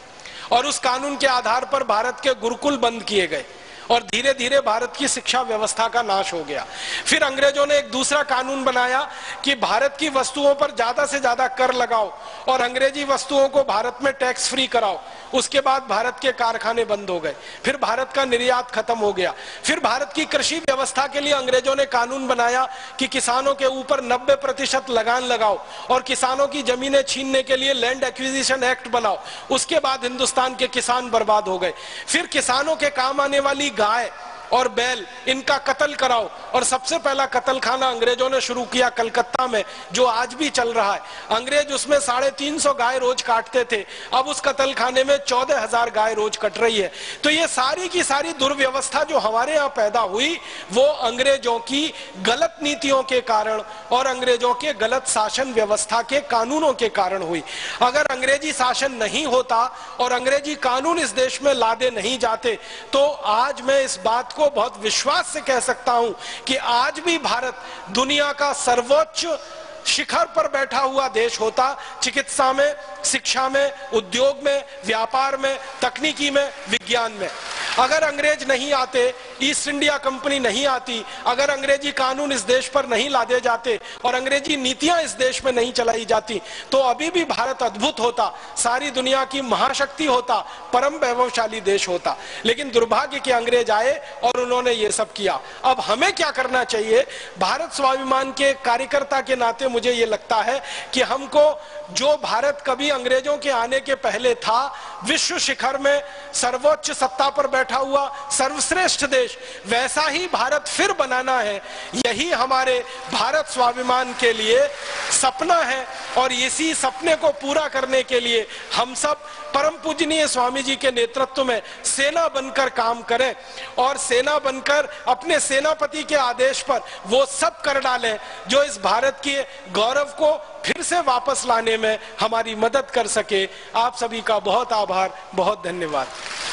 और उस कानून के आधार पर भारत के गुरुकुल बंद किए गए और धीरे धीरे भारत की शिक्षा व्यवस्था का नाश हो गया। फिर अंग्रेजों ने एक दूसरा कानून बनाया कि भारत की वस्तुओं पर ज्यादा से ज्यादा कर लगाओ और अंग्रेजी वस्तुओं को भारत में टैक्स फ्री कराओ। उसके बाद भारत के कारखाने बंद हो गए, फिर भारत का निर्यात खत्म हो गया। फिर भारत की कृषि व्यवस्था के लिए अंग्रेजों ने कानून बनाया कि किसानों के ऊपर नब्बे प्रतिशत लगान लगाओ और किसानों की जमीनें छीनने के लिए लैंड एक्विजिशन एक्ट बनाओ। उसके बाद हिंदुस्तान के किसान बर्बाद हो गए। फिर किसानों के काम आने वाली गाय और बैल, इनका कत्ल कराओ और सबसे पहला कत्ल खाना अंग्रेजों ने शुरू किया कलकत्ता में, जो आज भी चल रहा है। अंग्रेज उसमें साढ़े तीन सौ गाय रोज काटते थे, अब उस कत्ल खाने में चौदह हजार गाय रोज कट रही है। तो ये सारी की सारी दुर्व्यवस्था जो हमारे यहाँ पैदा हुई वो अंग्रेजों की गलत नीतियों के कारण और अंग्रेजों के गलत शासन व्यवस्था के कानूनों के कारण हुई। अगर अंग्रेजी शासन नहीं होता और अंग्रेजी कानून इस देश में लादे नहीं जाते तो आज मैं इस बात को बहुत विश्वास से कह सकता हूं कि आज भी भारत दुनिया का सर्वोच्च शिखर पर बैठा हुआ देश होता। चिकित्सा में, शिक्षा में, उद्योग में, व्यापार में, तकनीकी में, विज्ञान में। अगर अंग्रेज नहीं आते, ईस्ट इंडिया कंपनी नहीं आती, अगर अंग्रेजी कानून इस देश पर नहीं लादे जाते और अंग्रेजी नीतियां इस देश में नहीं चलाई जाती तो अभी भी भारत अद्भुत होता, सारी दुनिया की महाशक्ति होता, परम वैभवशाली देश होता। लेकिन दुर्भाग्य के अंग्रेज आए और उन्होंने ये सब किया। अब हमें क्या करना चाहिए? भारत स्वाभिमान के कार्यकर्ता के नाते मुझे ये लगता है कि हमको जो भारत कभी अंग्रेजों के आने के पहले था, विश्व शिखर में सर्वोच्च सत्ता पर बैठा हुआ सर्वश्रेष्ठ देश, वैसा ही भारत फिर बनाना है। यही हमारे भारत स्वाभिमान के लिए सपना है और इसी सपने को पूरा करने के लिए हम सब परम पूजनीय स्वामी जी के नेतृत्व में सेना बनकर काम करें और सेना बनकर अपने सेनापति के आदेश पर वो सब कर डालें जो इस भारत के गौरव को फिर से वापस लाने में हमारी मदद कर सके। आप सभी का बहुत आभार, बहुत धन्यवाद।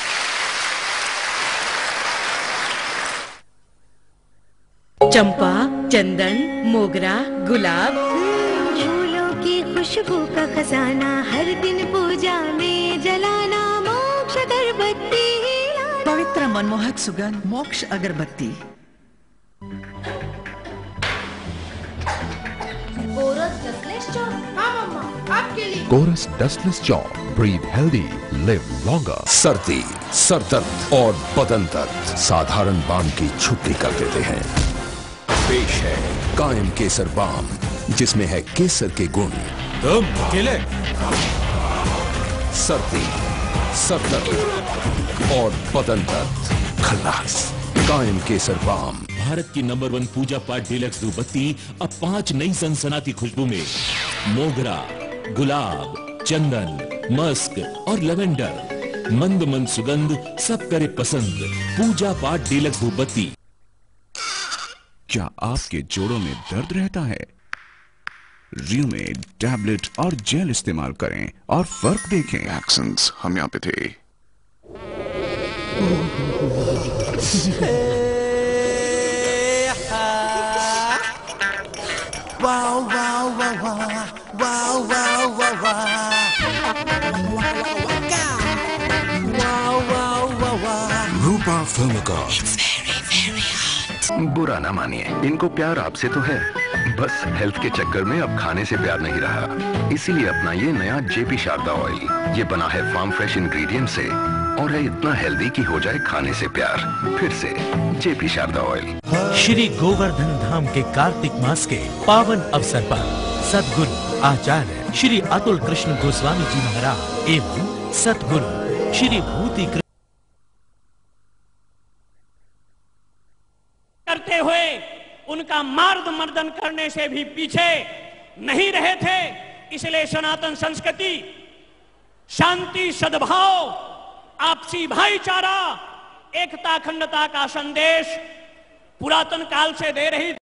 चंपा, चंदन, मोगरा, गुलाब, फूलों की खुशबू का खजाना हर दिन पूजा में जलाना, मोक्ष अगरबत्ती, पवित्र मनमोहक सुगंध मोक्ष अगरबत्ती। Chorus dustless chalk, breathe healthy, live longer. सर्दी, सरदर्द और बदन दर्द साधारण बाम की छुट्टी कर देते हैं। पेश है कायम केसर बाम, जिसमें है केसर के गुण। तुम अकेले? सर्दी, सरदर्द और बदन दर्द खल्लास। कायम केसर बाम। भारत की नंबर वन पूजा पाठ डीलक्स धूपबत्ती अब पांच नई सनसनाती खुशबू में। मोगरा, गुलाब, चंदन, मस्क और लेवेंडर। मंद मंद सुगंध सब करे पसंद। पूजा पाठ डीलक्स धूपबत्ती। क्या आपके जोड़ों में दर्द रहता है? र्यूमेड टैबलेट और जेल इस्तेमाल करें और फर्क देखें। Actions homeopathy. Wow wow wow wow wow wow wow. Rupa फिल्मकार। बुरा ना मानिए, इनको प्यार आपसे तो है, बस हेल्थ के चक्कर में अब खाने से प्यार नहीं रहा। इसीलिए अपनाइए नया जेपी शारदा ऑयल। ये बना है फार्म फ्रेश इंग्रेडिएंट से और है इतना हेल्दी कि हो जाए खाने से प्यार। फिर से जेपी शारदा ऑयल। श्री गोवर्धन धाम के कार्तिक मास के पावन अवसर पर सद्गुरु आचार्य श्री अतुल कृष्ण गोस्वामी जी महाराज एवं सद्गुरु श्री भूति करते हुए उनका मार्ग मर्दन करने से भी पीछे नहीं रहे थे। इसलिए सनातन संस्कृति शांति, सद्भाव, आपसी भाईचारा, एकता, अखंडता का संदेश पुरातन काल से दे रही